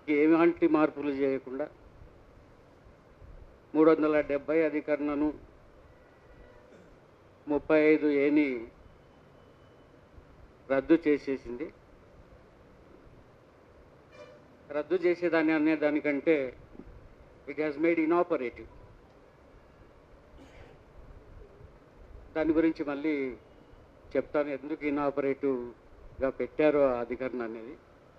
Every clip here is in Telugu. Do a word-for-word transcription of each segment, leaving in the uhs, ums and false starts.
ఏలాంటి మార్పులు చేయకుండా మూడు వందల డెబ్బై అధికరణను ముప్పై ఐదు ఏని రద్దు చేసేసింది. రద్దు చేసేదాన్ని అనే దానికంటే ఇట్ హ్యాస్ మేడ్ ఇనాపరేటివ్. దాని గురించి మళ్ళీ చెప్తాను, ఎందుకు ఇనాపరేటివ్గా పెట్టారో ఆ అధికరణ అనేది.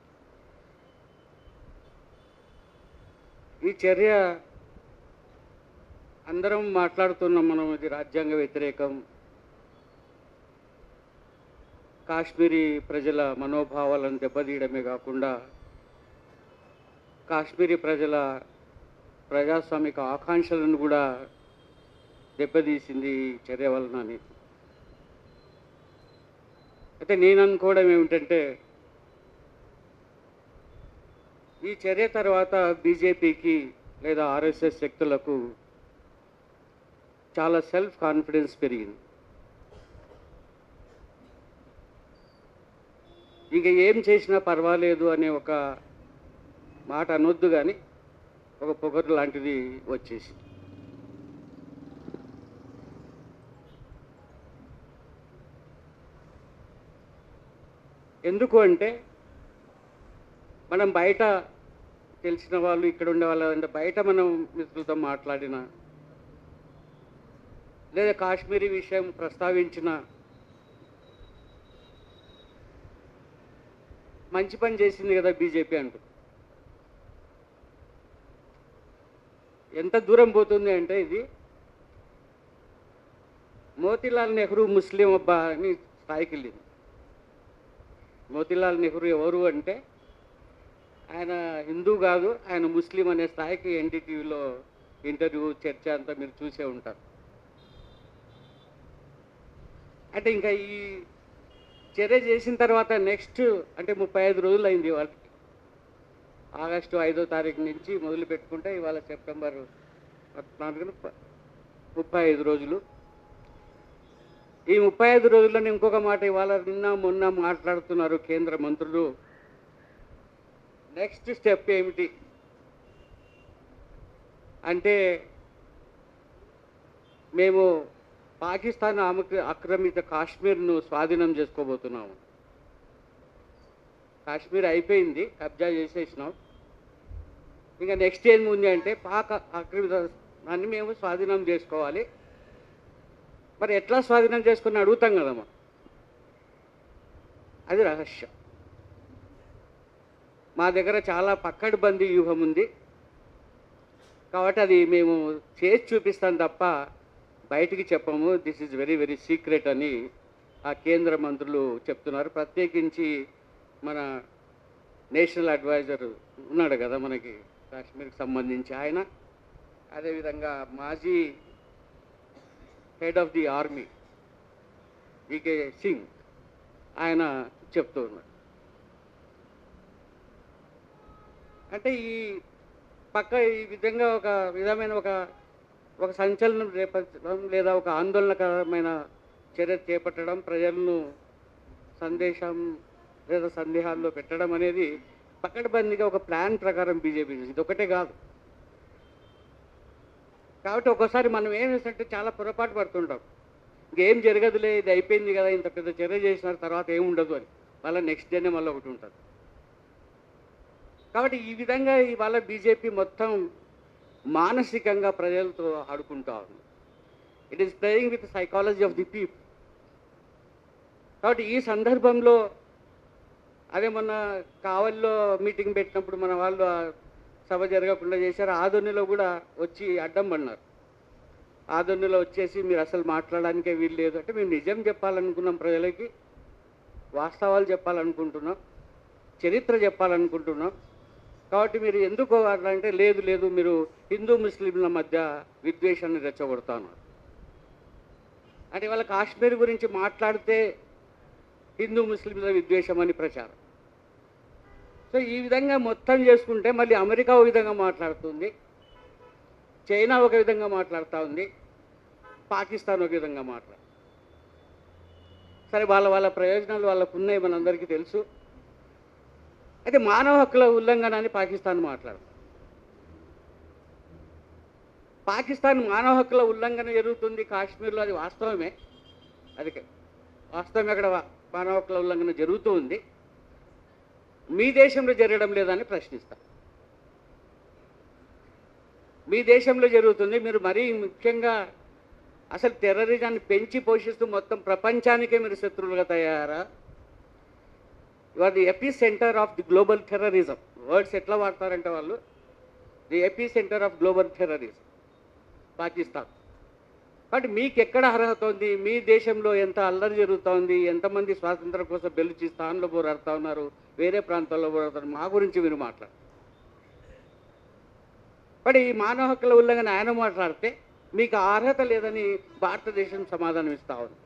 ఈ చర్య అందరం మాట్లాడుతున్నాం మనం, ఇది రాజ్యాంగ వ్యతిరేకం, కాశ్మీరీ ప్రజల మనోభావాలను దెబ్బతీయడమే కాకుండా కాశ్మీరీ ప్రజల ప్రజాస్వామిక ఆకాంక్షలను కూడా దెబ్బతీసింది ఈ చర్య వలన అని. అయితే నేను అనుకోవడం ఏమిటంటే, ఈ చర్య తర్వాత బీజేపీకి లేదా ఆర్ఎస్ఎస్ శక్తులకు చాలా సెల్ఫ్ కాన్ఫిడెన్స్ పెరిగింది. ఇక ఏం చేసినా పర్వాలేదు అనే ఒక మాట అనొద్దు, కానీ ఒక పొగరు లాంటిది వచ్చేసింది. ఎందుకు అంటే, మనం బయట తెలిసిన వాళ్ళు, ఇక్కడ ఉండే వాళ్ళు అంటే బయట మనం మిత్రులతో మాట్లాడిన లేదా కాశ్మీరీ విషయం ప్రస్తావించిన మంచి పని చేసింది కదా బీజేపీ అంటూ. ఎంత దూరం పోతుంది అంటే, ఇది మోతీలాల్ నెహ్రూ ముస్లిం అబ్బా అని స్థాయికి వెళ్ళింది. మోతీలాల్ నెహ్రూ ఎవరు అంటే, ఆయన హిందూ కాదు, ఆయన ముస్లిం అనే స్థాయికి ఎన్డీటీవీలో ఇంటర్వ్యూ చర్చ అంతా మీరు చూసే ఉంటారు. అంటే ఇంకా ఈ చర్య చేసిన తర్వాత నెక్స్ట్ అంటే ముప్పై ఐదు రోజులు అయింది వాళ్ళకి. ఆగస్టు ఐదో తారీఖు నుంచి మొదలు పెట్టుకుంటే ఇవాళ సెప్టెంబర్ పద్నాలుగున ముప్పై ఐదు రోజులు. ఈ ముప్పై ఐదు రోజుల్లోనే ఇంకొక మాట ఇవాళ నిన్న మొన్న మాట్లాడుతున్నారు కేంద్ర మంత్రులు. నెక్స్ట్ స్టెప్ ఏమిటి అంటే, మేము పాకిస్తాన్ ఆక్రమిత కాశ్మీర్ను స్వాధీనం చేసుకోబోతున్నాము. కాశ్మీర్ అయిపోయింది, కబ్జా చేసేసినాం. ఇంకా నెక్స్ట్ ఏం ఉంది అంటే, పాక్ ఆక్రమిత దాన్ని మేము స్వాధీనం చేసుకోవాలి. మరి ఎట్లా స్వాధీనం చేసుకుని అడుగుతాం కదమ్మా, అది రహస్యం. మా దగ్గర చాలా పక్కడబందీ వ్యూహం ఉంది కాబట్టి అది మేము చేసి చూపిస్తాం తప్ప బయటికి చెప్పము. This is very very secret అని ఆ కేంద్ర మంత్రులు చెప్తున్నారు. ప్రత్యేకించి మన నేషనల్ అడ్వైజర్ ఉన్నాడు కదా మనకి కాశ్మీర్కి సంబంధించి, ఆయన అదేవిధంగా మాజీ head of the army VK Singh ఆయన చెప్తూ ఉన్నాడు. అంటే ఈ పక్క ఈ విధంగా ఒక విధమైన ఒక ఒక సంచలనం రేపట్టడం లేదా ఒక ఆందోళనకరమైన చర్య చేపట్టడం, ప్రజలను సందేశం లేదా సందేహాల్లో పెట్టడం అనేది పకడ్బందీగా ఒక ప్లాన్ ప్రకారం బీజేపీ ఇది ఒకటే కాదు. కాబట్టి ఒక్కోసారి మనం ఏం చేస్తుంటే చాలా పొరపాటు పడుతుంటాం. ఇంకేం జరగదులే, ఇది అయిపోయింది కదా, ఇంత పెద్ద చర్య చేసిన తర్వాత ఏమి ఉండదు అని. మళ్ళీ నెక్స్ట్ డేనే మళ్ళీ ఒకటి ఉంటుంది. కాబట్టి ఈ విధంగా ఇవాళ బీజేపీ మొత్తం మానసికంగా ప్రజలతో ఆడుకుంటా ఉంది. It is playing with psychology of the people. కాబట్టి ఈ సందర్భంలో అదే మొన్న కావలిలో మీటింగ్ పెట్టినప్పుడు మన వాళ్ళు సభ జరగకుండా చేశారు. ఆదోనిలో కూడా వచ్చి అడ్డం పడినారు. ఆదోనిలో వచ్చేసి మీరు అసలు మాట్లాడడానికే వీలు లేదు అంటే, మేము నిజం చెప్పాలనుకున్నాం, ప్రజలకి వాస్తవాలు చెప్పాలనుకుంటున్నాం, చరిత్ర చెప్పాలనుకుంటున్నాం. కాబట్టి మీరు ఎందుకు అట్లా అంటే, లేదు లేదు మీరు హిందూ ముస్లింల మధ్య విద్వేషాన్ని రెచ్చగొడతాను అంటే, వాళ్ళ కాశ్మీర్ గురించి మాట్లాడితే హిందూ ముస్లింల విద్వేషం అని ప్రచారం. సో ఈ విధంగా మొత్తం చేసుకుంటే మళ్ళీ అమెరికా ఒక విధంగా మాట్లాడుతుంది, చైనా ఒక విధంగా మాట్లాడుతూ ఉంది, పాకిస్తాన్ ఒక విధంగా మాట్లాడు. సరే వాళ్ళ వాళ్ళ ప్రయోజనాలు వాళ్ళకు ఉన్నాయి, మనందరికీ తెలుసు. అయితే మానవ హక్కుల ఉల్లంఘన అని పాకిస్తాన్ మాట్లాడు. పాకిస్తాన్ మానవ హక్కుల ఉల్లంఘన జరుగుతుంది కాశ్మీర్లో, అది వాస్తవమే. అది వాస్తవమే, అక్కడ మానవ హక్కుల ఉల్లంఘన జరుగుతూ ఉంది. మీ దేశంలో జరగడం లేదని ప్రశ్నిస్తాం. మీ దేశంలో జరుగుతుంది. మీరు మరీ ముఖ్యంగా అసలు టెర్రరిజాన్ని పెంచి పోషిస్తూ మొత్తం ప్రపంచానికే మీరు శత్రువులుగా తయారా? You are the epicentre of the global terrorism. Words ఎట్లా వాడతారంటే వాళ్ళు, the epicentre of global terrorism Pakistan. కాబట్టి మీకు ఎక్కడ అర్హత ఉంది? మీ దేశంలో ఎంత అల్లరి జరుగుతోంది, ఎంతమంది స్వాతంత్రం కోసం బెల్లుచి స్థానంలో పోరాడుతూ ఉన్నారు, వేరే ప్రాంతాల్లో పోరాడుతున్నారు, మా గురించి మీరు మాట్లాడు. మరి ఈ మానవ హక్కుల ఉల్లంఘన ఆయన మాట్లాడితే మీకు అర్హత లేదని భారతదేశం సమాధానం ఇస్తా ఉంది.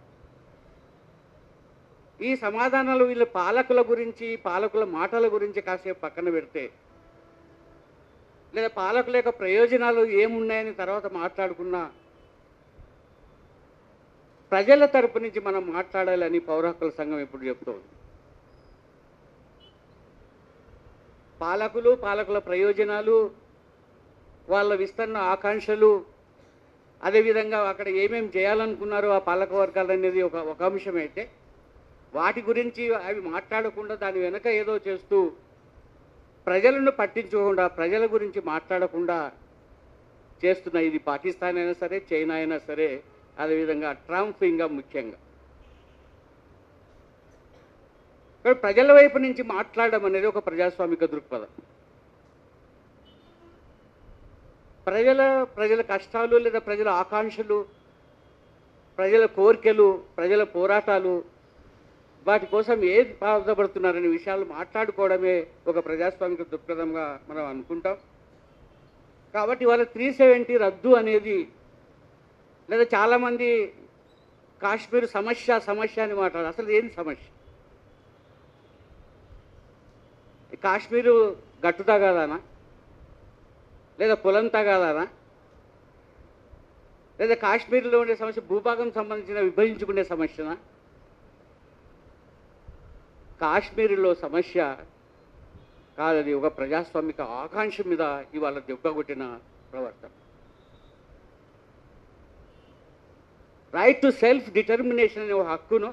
ఈ సమాధానాలు వీళ్ళ పాలకుల గురించి, పాలకుల మాటల గురించి కాసేపు పక్కన పెడితే, లేదా పాలకుల యొక్క ప్రయోజనాలు ఏమున్నాయని తర్వాత మాట్లాడుకున్నా, ప్రజల తరపు నుంచి మనం మాట్లాడాలని పౌర హక్కుల సంఘం ఇప్పుడు చెప్తోంది. పాలకులు, పాలకుల ప్రయోజనాలు, వాళ్ళ విస్తరణ ఆకాంక్షలు, అదేవిధంగా అక్కడ ఏమేమి చేయాలనుకున్నారో ఆ పాలక వర్గాలు అనేది ఒక ఒక అంశం అయితే, వాటి గురించి అవి మాట్లాడకుండా దాని వెనక ఏదో చేస్తూ ప్రజలను పట్టించుకోకుండా, ప్రజల గురించి మాట్లాడకుండా చేస్తున్న ఇది పాకిస్తాన్ అయినా సరే, చైనా అయినా సరే, అదేవిధంగా ట్రంప్ ఇంకా ముఖ్యంగా. ప్రజల వైపు నుంచి మాట్లాడడం అనేది ఒక ప్రజాస్వామిక దృక్పథం. ప్రజల ప్రజల కష్టాలు లేదా ప్రజల ఆకాంక్షలు, ప్రజల కోరికలు, ప్రజల పోరాటాలు, వాటి కోసం ఏది బాధపడుతున్నారనే విషయాలు మాట్లాడుకోవడమే ఒక ప్రజాస్వామిక దృక్పథంగా మనం అనుకుంటాం. కాబట్టి వాళ్ళ త్రీ సెవెంటీ రద్దు అనేది, లేదా చాలామంది కాశ్మీర్ సమస్య సమస్య అని మాట్లాడారు. అసలు ఏంది సమస్య? కాశ్మీరు గట్టు తగాదానా, లేదా పొలం తగాదానా, లేదా కాశ్మీర్లో ఉండే సమస్య భూభాగం సంబంధించిన విభజించుకునే సమస్యనా? కాశ్మీర్లో సమస్య కాదని ఒక ప్రజాస్వామిక ఆకాంక్ష మీద ఇవాళ దెబ్బకొట్టిన ప్రవర్తన. రైట్ టు సెల్ఫ్ డిటర్మినేషన్ అనే ఒక హక్కును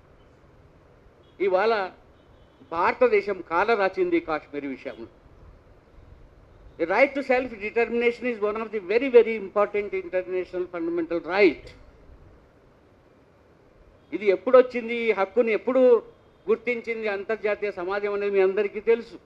ఇవాళ భారతదేశం కాలరాచింది కాశ్మీర్ విషయంలో. The right to self-determination is one of the very, very important international fundamental right. ఇది ఎప్పుడు వచ్చింది? ఈ హక్కుని ఎప్పుడు గుర్తించింది అంతర్జాతీయ సమాజం అనేది మీ అందరికీ తెలుసు.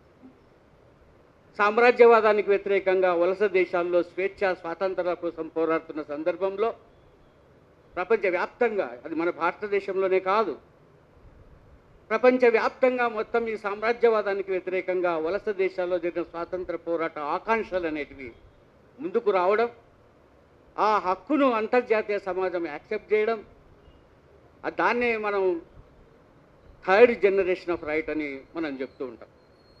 సామ్రాజ్యవాదానికి వ్యతిరేకంగా వలస దేశాల్లో స్వేచ్ఛ స్వాతంత్రాల కోసం పోరాడుతున్న సందర్భంలో ప్రపంచవ్యాప్తంగా, అది మన భారతదేశంలోనే కాదు, ప్రపంచవ్యాప్తంగా మొత్తం ఈ సామ్రాజ్యవాదానికి వ్యతిరేకంగా వలస దేశాల్లో జరిగిన స్వాతంత్ర పోరాట ఆకాంక్షలు అనేటివి ముందుకు రావడం, ఆ హక్కును అంతర్జాతీయ సమాజం యాక్సెప్ట్ చేయడం, దాన్నే మనం థర్డ్ జనరేషన్ ఆఫ్ రైట్ అని మనం చెప్తూ ఉంటాం.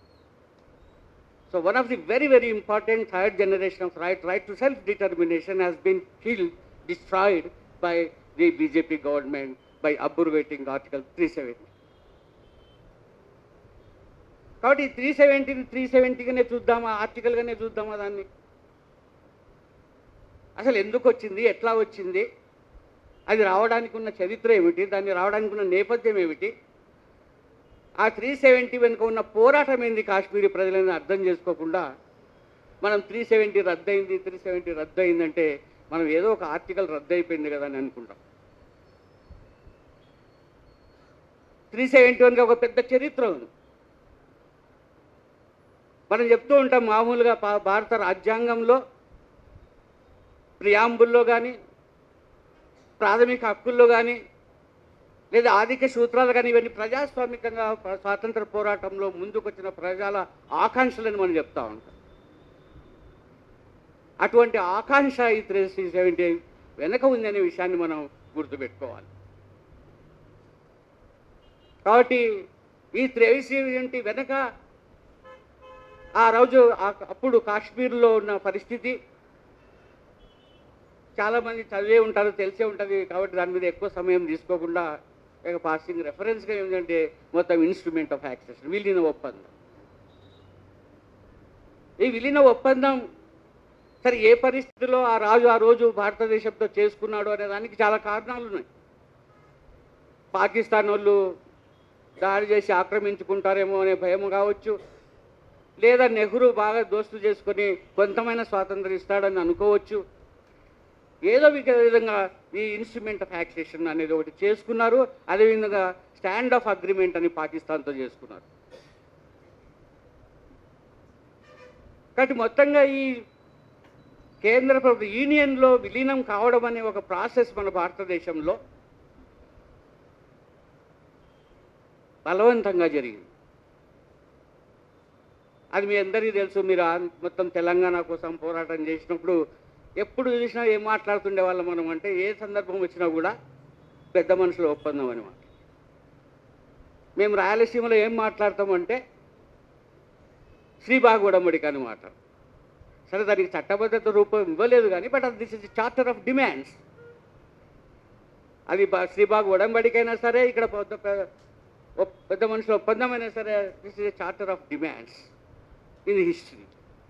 So one of the very very important third generation of right, right to self determination, has been killed, destroyed by the BJP government by abrogating article three seventy. కాబట్టి త్రీ సెవెంటీని త్రీ సెవెంటీగానే చూద్దామా, ఆర్టికల్గానే చూద్దామా దాన్ని? అసలు ఎందుకు వచ్చింది, ఎట్లా వచ్చింది, అది రావడానికి ఉన్న చరిత్ర ఏమిటి, దాన్ని రావడానికి ఉన్న నేపథ్యం ఏమిటి, ఆ త్రీ సెవెంటీ వెనుక ఉన్న పోరాటం ఏంది కాశ్మీరీ ప్రజలని అర్థం చేసుకోకుండా మనం త్రీ సెవెంటీ రద్దయింది త్రీ సెవెంటీ రద్దు అయిందంటే మనం ఏదో ఒక ఆర్టికల్ రద్దు అయిపోయింది కదా అని అనుకుంటాం. త్రీ సెవెంటీ వన్గా ఒక పెద్ద చరిత్ర ఉంది. మనం చెప్తూ ఉంటాం మామూలుగా భారత రాజ్యాంగంలో ప్రియాంబుల్లో కానీ, ప్రాథమిక హక్కుల్లో కానీ, లేదా ఆర్థిక సూత్రాలు కానీ, ఇవన్నీ ప్రజాస్వామికంగా స్వాతంత్ర పోరాటంలో ముందుకొచ్చిన ప్రజల ఆకాంక్షలని మనం చెప్తా ఉంటాం. అటువంటి ఆకాంక్ష ఈ త్రీ సెవెంటీ వెనక ఉందనే విషయాన్ని మనం గుర్తుపెట్టుకోవాలి. కాబట్టి ఈ త్రీ సెవెంటీ వెనక ఆ రోజు అప్పుడు కాశ్మీర్లో ఉన్న పరిస్థితి చాలామంది చదివే ఉంటారు, తెలిసే ఉంటుంది. కాబట్టి దాని మీద ఎక్కువ సమయం తీసుకోకుండా పాసింగ్ రెఫరెన్స్గా ఏంటంటే మొత్తం ఇన్స్ట్రుమెంట్ ఆఫ్ యాక్సెస్, విలీన ఒప్పందం. ఈ విలీన ఒప్పందం సరే ఏ పరిస్థితిలో ఆ రాజు ఆ రోజు భారతదేశంతో చేసుకున్నాడు అనే దానికి చాలా కారణాలు ఉన్నాయి. పాకిస్తాన్ వాళ్ళు దాడి చేసి ఆక్రమించుకుంటారేమో అనే భయం కావచ్చు, లేదా నెహ్రూ బాగా దోస్తు చేసుకొని కొంతమైన స్వాతంత్రం ఇస్తాడని అనుకోవచ్చు. ఏదో విధంగా ఈ ఇన్స్ట్రుమెంట్ ఆఫ్ యాక్సేషన్ అనేది ఒకటి చేసుకున్నారు. అదేవిధంగా స్టాండ్ ఆఫ్ అగ్రిమెంట్ అని పాకిస్తాన్తో చేసుకున్నారు. కాబట్టి మొత్తంగా ఈ కేంద్ర ప్రభుత్వ యూనియన్లో విలీనం కావడం అనే ఒక ప్రాసెస్ మన భారతదేశంలో బలవంతంగా జరిగింది. అది మీ అందరికీ తెలుసు. మీరు మొత్తం తెలంగాణ కోసం పోరాటం చేసినప్పుడు ఎప్పుడు చూసినా ఏం మాట్లాడుతుండే వాళ్ళం మనం అంటే, ఏ సందర్భం వచ్చినా కూడా పెద్ద మనుషుల ఒప్పందం అని మాట. మేము రాయలసీమలో ఏం మాట్లాడతామంటే శ్రీబాగ్ ఉడంబడిక అని మాట. సరే దానికి చట్టబద్ధత రూపం ఇవ్వలేదు కానీ, but this is charter of demands. అది శ్రీబాగ్ ఉడంబడికైనా సరే, ఇక్కడ పెద్ద మనుషుల ఒప్పందం అయినా సరే, this is a charter of demands in history.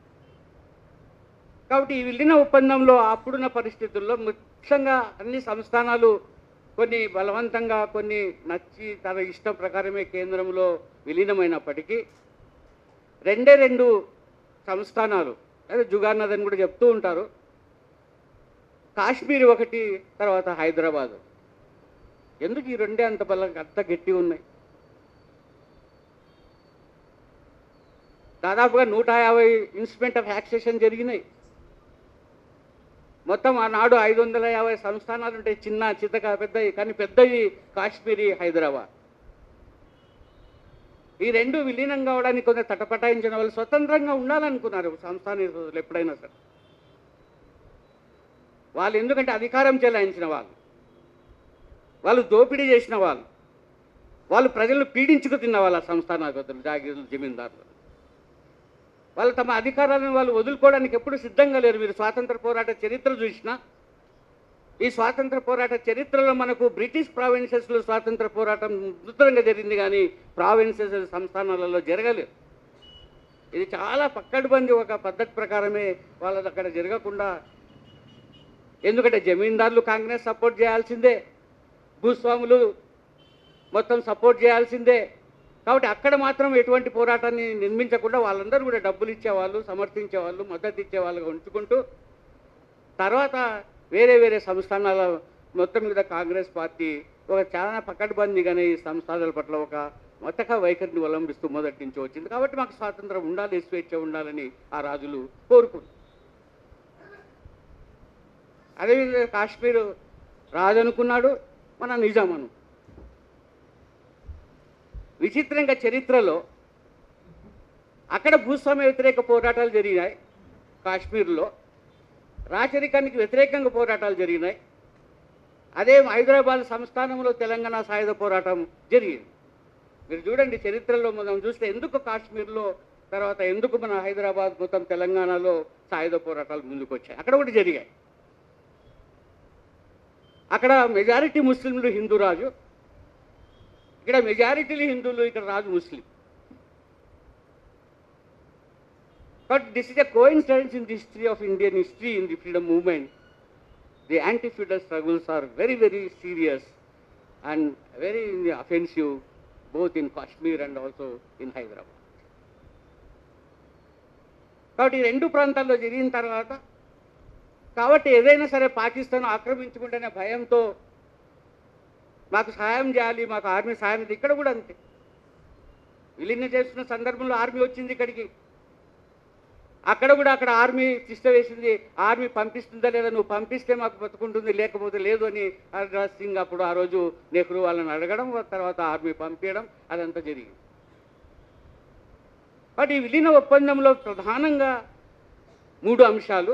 కాబట్టి ఈ విలీన ఒప్పందంలో అప్పుడున్న పరిస్థితుల్లో ముఖ్యంగా అన్ని సంస్థానాలు కొన్ని బలవంతంగా, కొన్ని నచ్చి తన ఇష్టం ప్రకారమే కేంద్రంలో విలీనమైనప్పటికీ రెండే రెండు సంస్థానాలు, అదే జుగార్నద్ అని కూడా చెప్తూ ఉంటారు, కాశ్మీర్ ఒకటి, తర్వాత హైదరాబాదు. ఎందుకు ఈ రెండే అంత బలం అంత గట్టి ఉన్నాయి? దాదాపుగా నూట యాభై ఇన్స్ట్రుమెంట్ ఆఫ్ యాక్సేషన్ జరిగినాయి. మొత్తం ఆనాడు ఐదు వందల యాభై సంస్థానాలు ఉంటాయి, చిన్న చితక పెద్దవి, కానీ పెద్దవి కాశ్మీరీ, హైదరాబాద్. ఈ రెండు విలీనం కావడానికి కొంత తటపటాయించిన వాళ్ళు స్వతంత్రంగా ఉండాలనుకున్నారు సంస్థానికులు ఎప్పుడైనా సరే. వాళ్ళు ఎందుకంటే అధికారం చెలాయించిన వాళ్ళు, వాళ్ళు దోపిడీ చేసిన వాళ్ళు, వాళ్ళు ప్రజలను పీడించుకు తిన్న వాళ్ళ సంస్థానాధిపతులు, జాగీరులు, జమీందారులు. వాళ్ళు తమ అధికారాలను వాళ్ళు వదులుకోవడానికి ఎప్పుడు సిద్ధంగా లేరు. మీరు స్వాతంత్ర పోరాట చరిత్ర చూసినా, ఈ స్వాతంత్ర పోరాట చరిత్రలో మనకు బ్రిటిష్ ప్రావిన్సెస్లో స్వాతంత్ర పోరాటం నూతనంగా జరిగింది, కానీ ప్రావిన్సెస్ సంస్థానాలలో జరగలేదు. ఇది చాలా పక్కడుబంది ఒక పద్ధతి ప్రకారమే వాళ్ళది అక్కడ జరగకుండా. ఎందుకంటే జమీందారులు కాంగ్రెస్ సపోర్ట్ చేయాల్సిందే, భూస్వాములు మొత్తం సపోర్ట్ చేయాల్సిందే. కాబట్టి అక్కడ మాత్రం ఎటువంటి పోరాటాన్ని నిర్మించకుండా వాళ్ళందరూ కూడా డబ్బులు ఇచ్చేవాళ్ళు, సమర్థించేవాళ్ళు, మద్దతు ఇచ్చేవాళ్ళుగా ఉంచుకుంటూ, తర్వాత వేరే వేరే సంస్థానాల మొత్తం మీద కాంగ్రెస్ పార్టీ ఒక చాలా పకడ్బందీగానే ఈ సంస్థానాల పట్ల ఒక మతక వైఖరిని అవలంబిస్తూ మొదటి నుంచి వచ్చింది. కాబట్టి మాకు స్వాతంత్రం ఉండాలి, స్వేచ్ఛ ఉండాలని ఆ రాజులు కోరుకుంది. అదేవిధంగా కాశ్మీర్ రాజు అనుకున్నాడు, మన నిజాం అను. విచిత్రంగా చరిత్రలో అక్కడ భూస్వామ్య వ్యతిరేక పోరాటాలు జరిగినాయి, కాశ్మీర్లో రాచరికానికి వ్యతిరేకంగా పోరాటాలు జరిగినాయి. అదే హైదరాబాద్ సంస్థానంలో తెలంగాణ సాయుధ పోరాటం జరిగింది. మీరు చూడండి చరిత్రలో మనం చూస్తే ఎందుకు కాశ్మీర్లో, తర్వాత ఎందుకు మన హైదరాబాద్, మొత్తం తెలంగాణలో సాయుధ పోరాటాలు ముందుకు వచ్చాయి, అక్కడ కూడా జరిగాయి. అక్కడ మెజారిటీ ముస్లింలు, హిందూ రాజు, ఇక్కడ మెజారిటీలు హిందువులు, ఇక్కడ రాజు ముస్లిం. But this is a coincidence in the history of Indian history, in the freedom movement. The anti feudal struggles are very very serious and very offensive both in Kashmir and also in Hyderabad. కాబట్టి ఈ రెండు ప్రాంతాల్లో జరిగిన తర్వాత, కాబట్టి ఏదైనా సరే పాకిస్తాన్ ఆక్రమించుకుంటేనే భయంతో మాకు సహాయం చేయాలి, మాకు ఆర్మీ సహాయం. ఇక్కడ కూడా అంతే, విలీనం చేస్తున్న సందర్భంలో ఆర్మీ వచ్చింది ఇక్కడికి, అక్కడ కూడా అక్కడ ఆర్మీ తిష్ట వేసింది. ఆర్మీ పంపిస్తుందా లేదా, నువ్వు పంపిస్తే మాకు బతుకుంటుంది, లేకపోతే లేదు అని హర్రాజ్ సింగ్ అప్పుడు ఆ రోజు నెహ్రూ వాళ్ళని అడగడం, తర్వాత ఆర్మీ పంపించడం, అదంతా జరిగింది. బట్ ఈ విలీన ఒప్పందంలో ప్రధానంగా మూడు అంశాలు.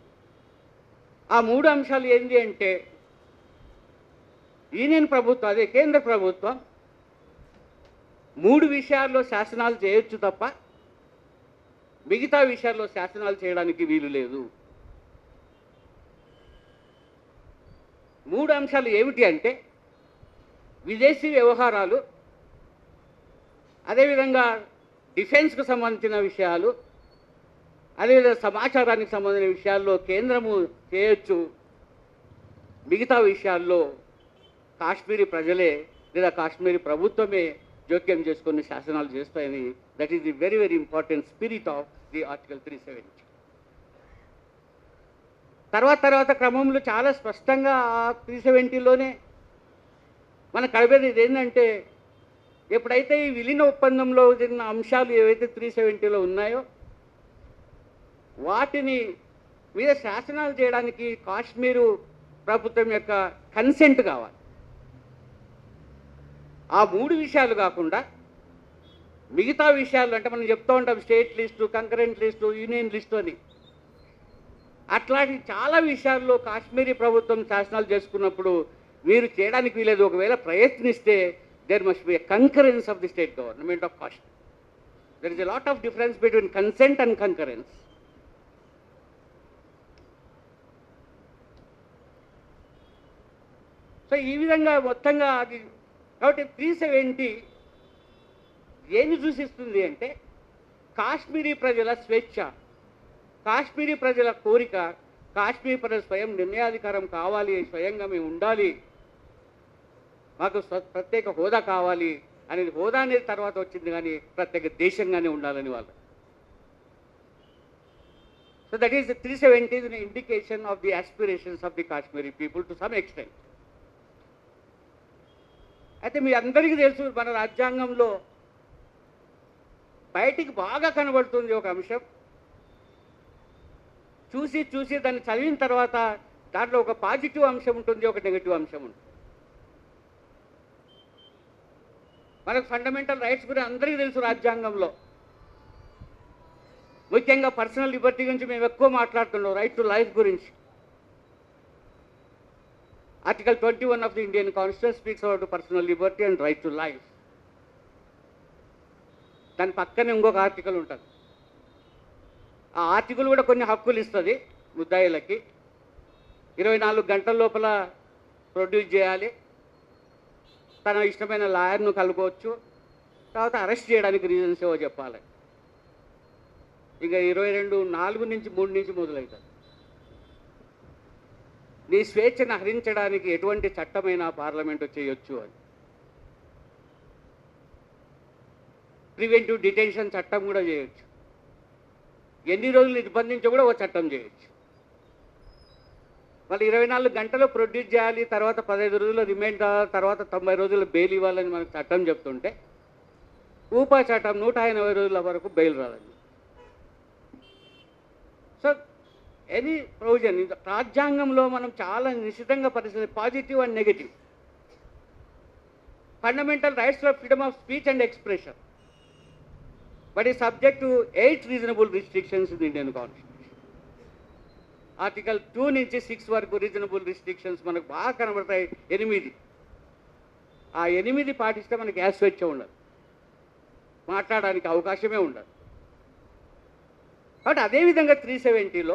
ఆ మూడు అంశాలు ఏంటి అంటే, యూనియన్ ప్రభుత్వం, అదే కేంద్ర ప్రభుత్వం మూడు విషయాల్లో శాసనాలు చేయొచ్చు తప్ప మిగతా విషయాల్లో శాసనాలు చేయడానికి వీలు లేదు. మూడు అంశాలు ఏమిటి అంటే, విదేశీ వ్యవహారాలు, అదేవిధంగా డిఫెన్స్కు సంబంధించిన విషయాలు, అదేవిధంగా సమాచారానికి సంబంధించిన విషయాల్లో కేంద్రము చేయొచ్చు, మిగతా విషయాల్లో కాశ్మీరీ ప్రజలే లేదా కాశ్మీరీ ప్రభుత్వమే జోక్యం చేసుకుని శాసనాలు చేస్తాయని, that is the very very important spirit of the article three seventy. తర్వాత తర్వాత క్రమంలో చాలా స్పష్టంగా ఆ త్రీ సెవెంటీలోనే మనకు కనబడేది ఏంటంటే, ఎప్పుడైతే ఈ విలీన ఒప్పందంలో జరిగిన అంశాలు ఏవైతే త్రీ సెవెంటీలో ఉన్నాయో వాటిని మీద శాసనాలు చేయడానికి కాశ్మీరు ప్రభుత్వం యొక్క కన్సెంట్ కావాలి. ఆ మూడు విషయాలు కాకుండా మిగతా విషయాలు అంటే మనం చెప్తూ ఉంటాం state list, concurrent list, union list అని. అట్లాంటి చాలా విషయాల్లో కాశ్మీరీ ప్రభుత్వం శాసనాలు చేసుకున్నప్పుడు మీరు చేయడానికి వీలేదు. ఒకవేళ ప్రయత్నిస్తే there must be a concurrence of the state government of Kashmir. There is a lot of difference between consent and concurrence. So ఈ విధంగా మొత్తంగా అది కాబట్టి త్రీ సెవెంటీ ఏమి సూచిస్తుంది అంటే కాశ్మీరీ ప్రజల స్వేచ్ఛ, కాశ్మీరీ ప్రజల కోరిక, కాశ్మీర్ ప్రజల స్వయం నిర్ణయాధికారం కావాలి, స్వయంగా మేము ఉండాలి, మాకు ప్రత్యేక హోదా కావాలి అనేది. హోదా అనేది తర్వాత వచ్చింది కానీ ప్రత్యేక దేశంగానే ఉండాలని వాళ్ళు. So that is three seventy is an indication of the aspirations of the Kashmiri people to some extent. అయితే మీ అందరికీ తెలుసు మన రాజ్యాంగంలో బయటికి బాగా కనబడుతుంది ఒక అంశం. చూసి చూసి దాన్ని చదివిన తర్వాత దాంట్లో ఒక పాజిటివ్ అంశం ఉంటుంది, ఒక నెగిటివ్ అంశం ఉంటుంది. మనకు ఫండమెంటల్ రైట్స్ గురించి అందరికీ తెలుసు రాజ్యాంగంలో. ముఖ్యంగా పర్సనల్ లిబర్టీ గురించి మేము ఎక్కువ మాట్లాడుతున్నాం, రైట్ టు లైఫ్ గురించి. Article twenty one of the Indian constitution speaks about personal liberty and right to life. దాని పక్కనే ఇంకొక ఆర్టికల్ ఉంటుంది. ఆ ఆర్టికల్ కూడా కొన్ని హక్కులు ఇస్తుంది ముద్దాయిలకి. ఇరవై నాలుగు గంటల లోపల ప్రొడ్యూస్ చేయాలి, తన ఇష్టమైన లాయర్ను కలుపుకోవచ్చు, తర్వాత అరెస్ట్ చేయడానికి రీజన్స్ ఏవో చెప్పాలి. ఇక ఇరవై రెండు నాలుగు నుంచి మూడు నుంచి మొదలవుతుంది. నీ స్వేచ్ఛను హరించడానికి ఎటువంటి చట్టమైనా పార్లమెంటు చేయొచ్చు అని. ప్రివెంటివ్ డిటెన్షన్ చట్టం కూడా చేయొచ్చు. ఎన్ని రోజులు నిర్బంధించో కూడా ఒక చట్టం చేయొచ్చు. మళ్ళీ ఇరవై నాలుగు గంటలు ప్రొడ్యూస్ చేయాలి, తర్వాత పదహైదు రోజులు రిమైండ్, తర్వాత తొంభై రోజులు బెయిల్ ఇవ్వాలని మనకు చట్టం చెప్తుంటే ఊపా చట్టం నూట ఎనభై రోజుల వరకు బెయిల్ రాదండి. సో ఎనీ ప్రొవిజన్ రాజ్యాంగంలో మనం చాలా నిశ్చితంగా పరిస్థితి positive and negative. Fundamental rights of freedom of speech and expression, but ఈ subject to eight reasonable restrictions in Indian constitution. Article two నుంచి సిక్స్ వరకు రీజనబుల్ రిస్ట్రిక్షన్స్ మనకు బాగా కనబడతాయి. ఎనిమిది ఆ ఎనిమిది పాటిస్తే మనకి యాజ్ స్వేచ్ఛ ఉండదు, మాట్లాడడానికి అవకాశమే ఉండదు. కాబట్టి అదేవిధంగా త్రీ సెవెంటీలో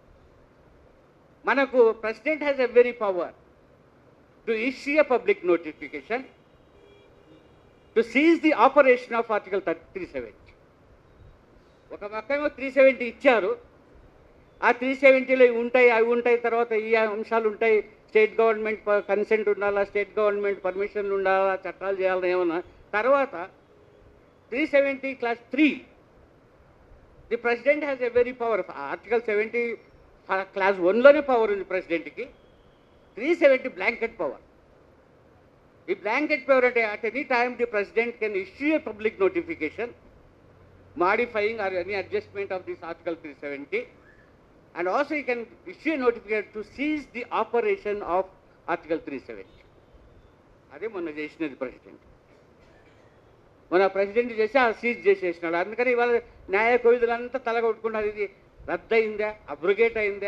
మనకు president has a very power to issue a public notification to cease the operation of article three seventy. ఒక పక్కేమో త్రీ సెవెంటీ ఇచ్చారు, ఆ త్రీ సెవెంటీలో ఇవి ఉంటాయి అవి ఉంటాయి, తర్వాత ఈ అంశాలు ఉంటాయి, స్టేట్ గవర్నమెంట్ కన్సెంట్ ఉండాలా, స్టేట్ గవర్నమెంట్ పర్మిషన్లు ఉండాలా, చట్టాలు చేయాలని ఏమన్నా. తర్వాత three seventy clause three the president has a very power. Article seventy clause వన్లోనే పవర్ ఉంది ప్రెసిడెంట్కి. Three seventy blanket power. ఈ బ్లాంకెట్ పవర్ అంటే at any time the president can issue a public notification modifying or any adjustment of this article three seventy, and also he can issue a notification to seize the operation of article three seventy. అదే మొన్న చేసినది ప్రెసిడెంట్. మన ప్రెసిడెంట్ చేసి ఆ సీజ్ చేసేసినాడు. అందుకని ఇవాళ న్యాయ కోవిదులంతా తలగొట్టుకున్నారు, ఇది రద్దయిందా, అబ్రోగేట్ అయిందా.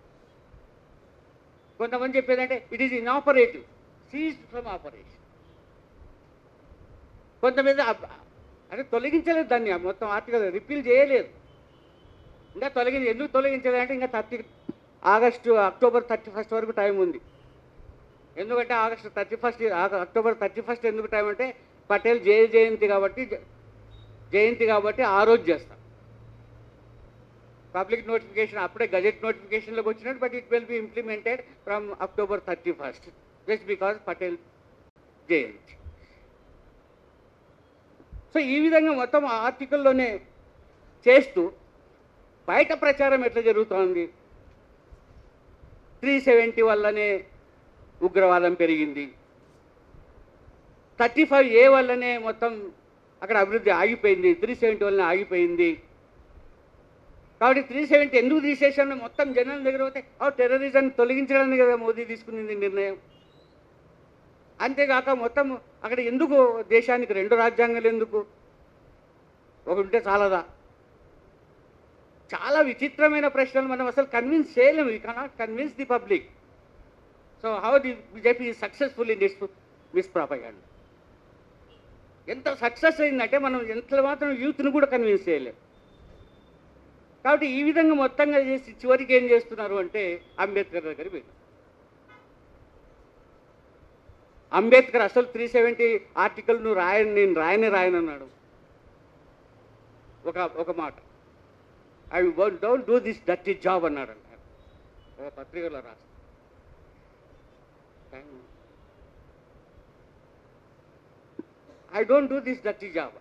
కొంతమంది చెప్పేదంటే it is inoperative, ceased from operation. కొంతమంది అంటే తొలగించలేదు, దాన్ని మొత్తం ఆర్టికల్ రిపీల్ చేయలేదు. ఇంకా తొలగించి ఎందుకు తొలగించలేదంటే ఇంకా thirty August October thirty first వరకు టైం ఉంది. ఎందుకంటే August thirty first October thirty first ఎందుకు టైం అంటే పటేల్ జయ జయంతి కాబట్టి జయంతి కాబట్టి ఆ రోజు చేస్తాం. పబ్లిక్ నోటిఫికేషన్ అప్పుడే గజెట్ నోటిఫికేషన్లోకి వచ్చినట్టు, but it will be implemented from October thirty first just because Patel Jayanti. So ఈ విధంగా మొత్తం ఆ ఆర్టికల్లోనే చేస్తూ బయట ప్రచారం ఎట్లా జరుగుతోంది, త్రీ సెవెంటీ వల్లనే ఉగ్రవాదం పెరిగింది, థర్టీ ఫైవ్ ఏ వల్లనే మొత్తం అక్కడ అభివృద్ధి ఆగిపోయింది, త్రీ సెవెంటీ వల్లనే ఆగిపోయింది, కాబట్టి త్రీ సెవెంటీ ఎందుకు తీసేసాను మొత్తం జనాల దగ్గర పోతే ఆ టెర్రరిజం తొలగించడానికి కదా మోదీ తీసుకునింది నిర్ణయం. అంతేగాక మొత్తం అక్కడ ఎందుకు దేశానికి రెండు రాజ్యాంగాలు ఎందుకు, ఒకటి ఉంటే చాలదా? చాలా విచిత్రమైన ప్రశ్నలు మనం అసలు కన్విన్స్ చేయలేము. We cannot convince the public. So how the BJP is successful in this mis propaganda. ఎంత సక్సెస్ అయిందంటే మనం ఎంత మాత్రం యూత్ను కూడా కన్విన్స్ చేయలేము. కాబట్టి ఈ విధంగా మొత్తంగా చేసి చివరికి ఏం చేస్తున్నారు అంటే అంబేద్కర్ దగ్గర వెళ్ళి, అంబేద్కర్ అసలు త్రీ సెవెంటీ ఆర్టికల్ నువ్వు రాయని, నేను రాయనే రాయనన్నాడు ఒక ఒక మాట. I don't do this dirty job అన్నాడు అన్నారు ఒక పత్రికలో రాసి. I don't do this dirty job.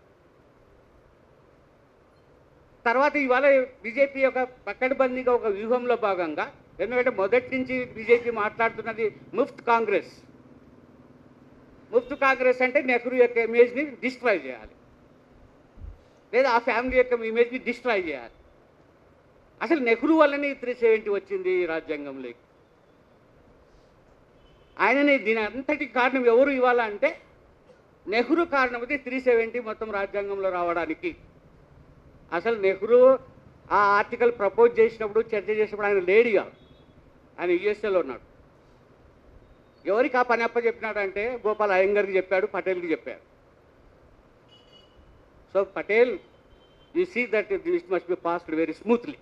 తర్వాత ఇవాళ బీజేపీ యొక్క పక్కడబందీగా ఒక వ్యూహంలో భాగంగా, ఎందుకంటే మొదటి నుంచి బీజేపీ మాట్లాడుతున్నది ముఫ్త్ కాంగ్రెస్. ముఫ్త్ కాంగ్రెస్ అంటే నెహ్రూ యొక్క ఇమేజ్ని డిస్ట్రాయ్ చేయాలి, లేదా ఆ ఫ్యామిలీ యొక్క ఇమేజ్ని డిస్ట్రాయ్ చేయాలి. అసలు నెహ్రూ వల్లనే త్రీ సెవెంటీ వచ్చింది రాజ్యాంగంలోకి. ఆయననే దీని అంతటి కారణం ఎవరు ఇవాళ అంటే నెహ్రూ కారణమైతే త్రీ సెవెంటీ మొత్తం రాజ్యాంగంలో రావడానికి. అసలు నెహ్రూ ఆ ఆర్టికల్ ప్రపోజ్ చేసినప్పుడు, చర్చ చేసినప్పుడు ఆయన లేడీగా, ఆయన యుఎస్ఏలో ఉన్నాడు. ఎవరికి ఆ పని అప్ప చెప్పినాడంటే గోపాల్ అయ్యంగార్కి చెప్పాడు, పటేల్కి చెప్పాడు. So Patel, you see that this must be passed very smoothly.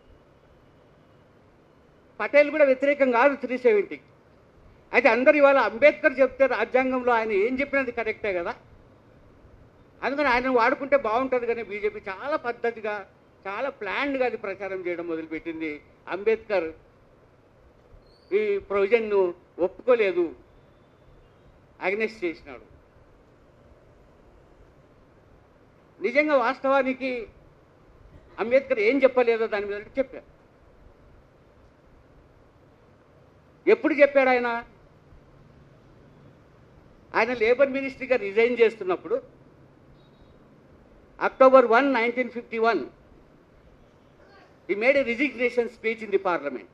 Patel కూడా వ్యతిరేకం కాదు త్రీ సెవెంటీకి. అయితే అందరు ఇవాళ అంబేద్కర్ చెప్తే రాజ్యాంగంలో ఆయన ఏం చెప్పినది కరెక్టే కదా, అందుకని ఆయన వాడుకుంటే బాగుంటుంది. కానీ బీజేపీ చాలా పద్ధతిగా, చాలా ప్లాన్డ్గా అది ప్రచారం చేయడం మొదలుపెట్టింది. అంబేద్కర్ ఈ ప్రొవిజన్ను ఒప్పుకోలేదు, అగ్నెస్ట్ చేసినాడు. నిజంగా వాస్తవానికి అంబేద్కర్ ఏం చెప్పలేదో దాని మీద చెప్పారు. ఎప్పుడు చెప్పాడు ఆయన? ఆయన లేబర్ మినిస్ట్రీగా రిజైన్ చేస్తున్నప్పుడు October one nineteen fifty one he made a resignation speech in the parliament.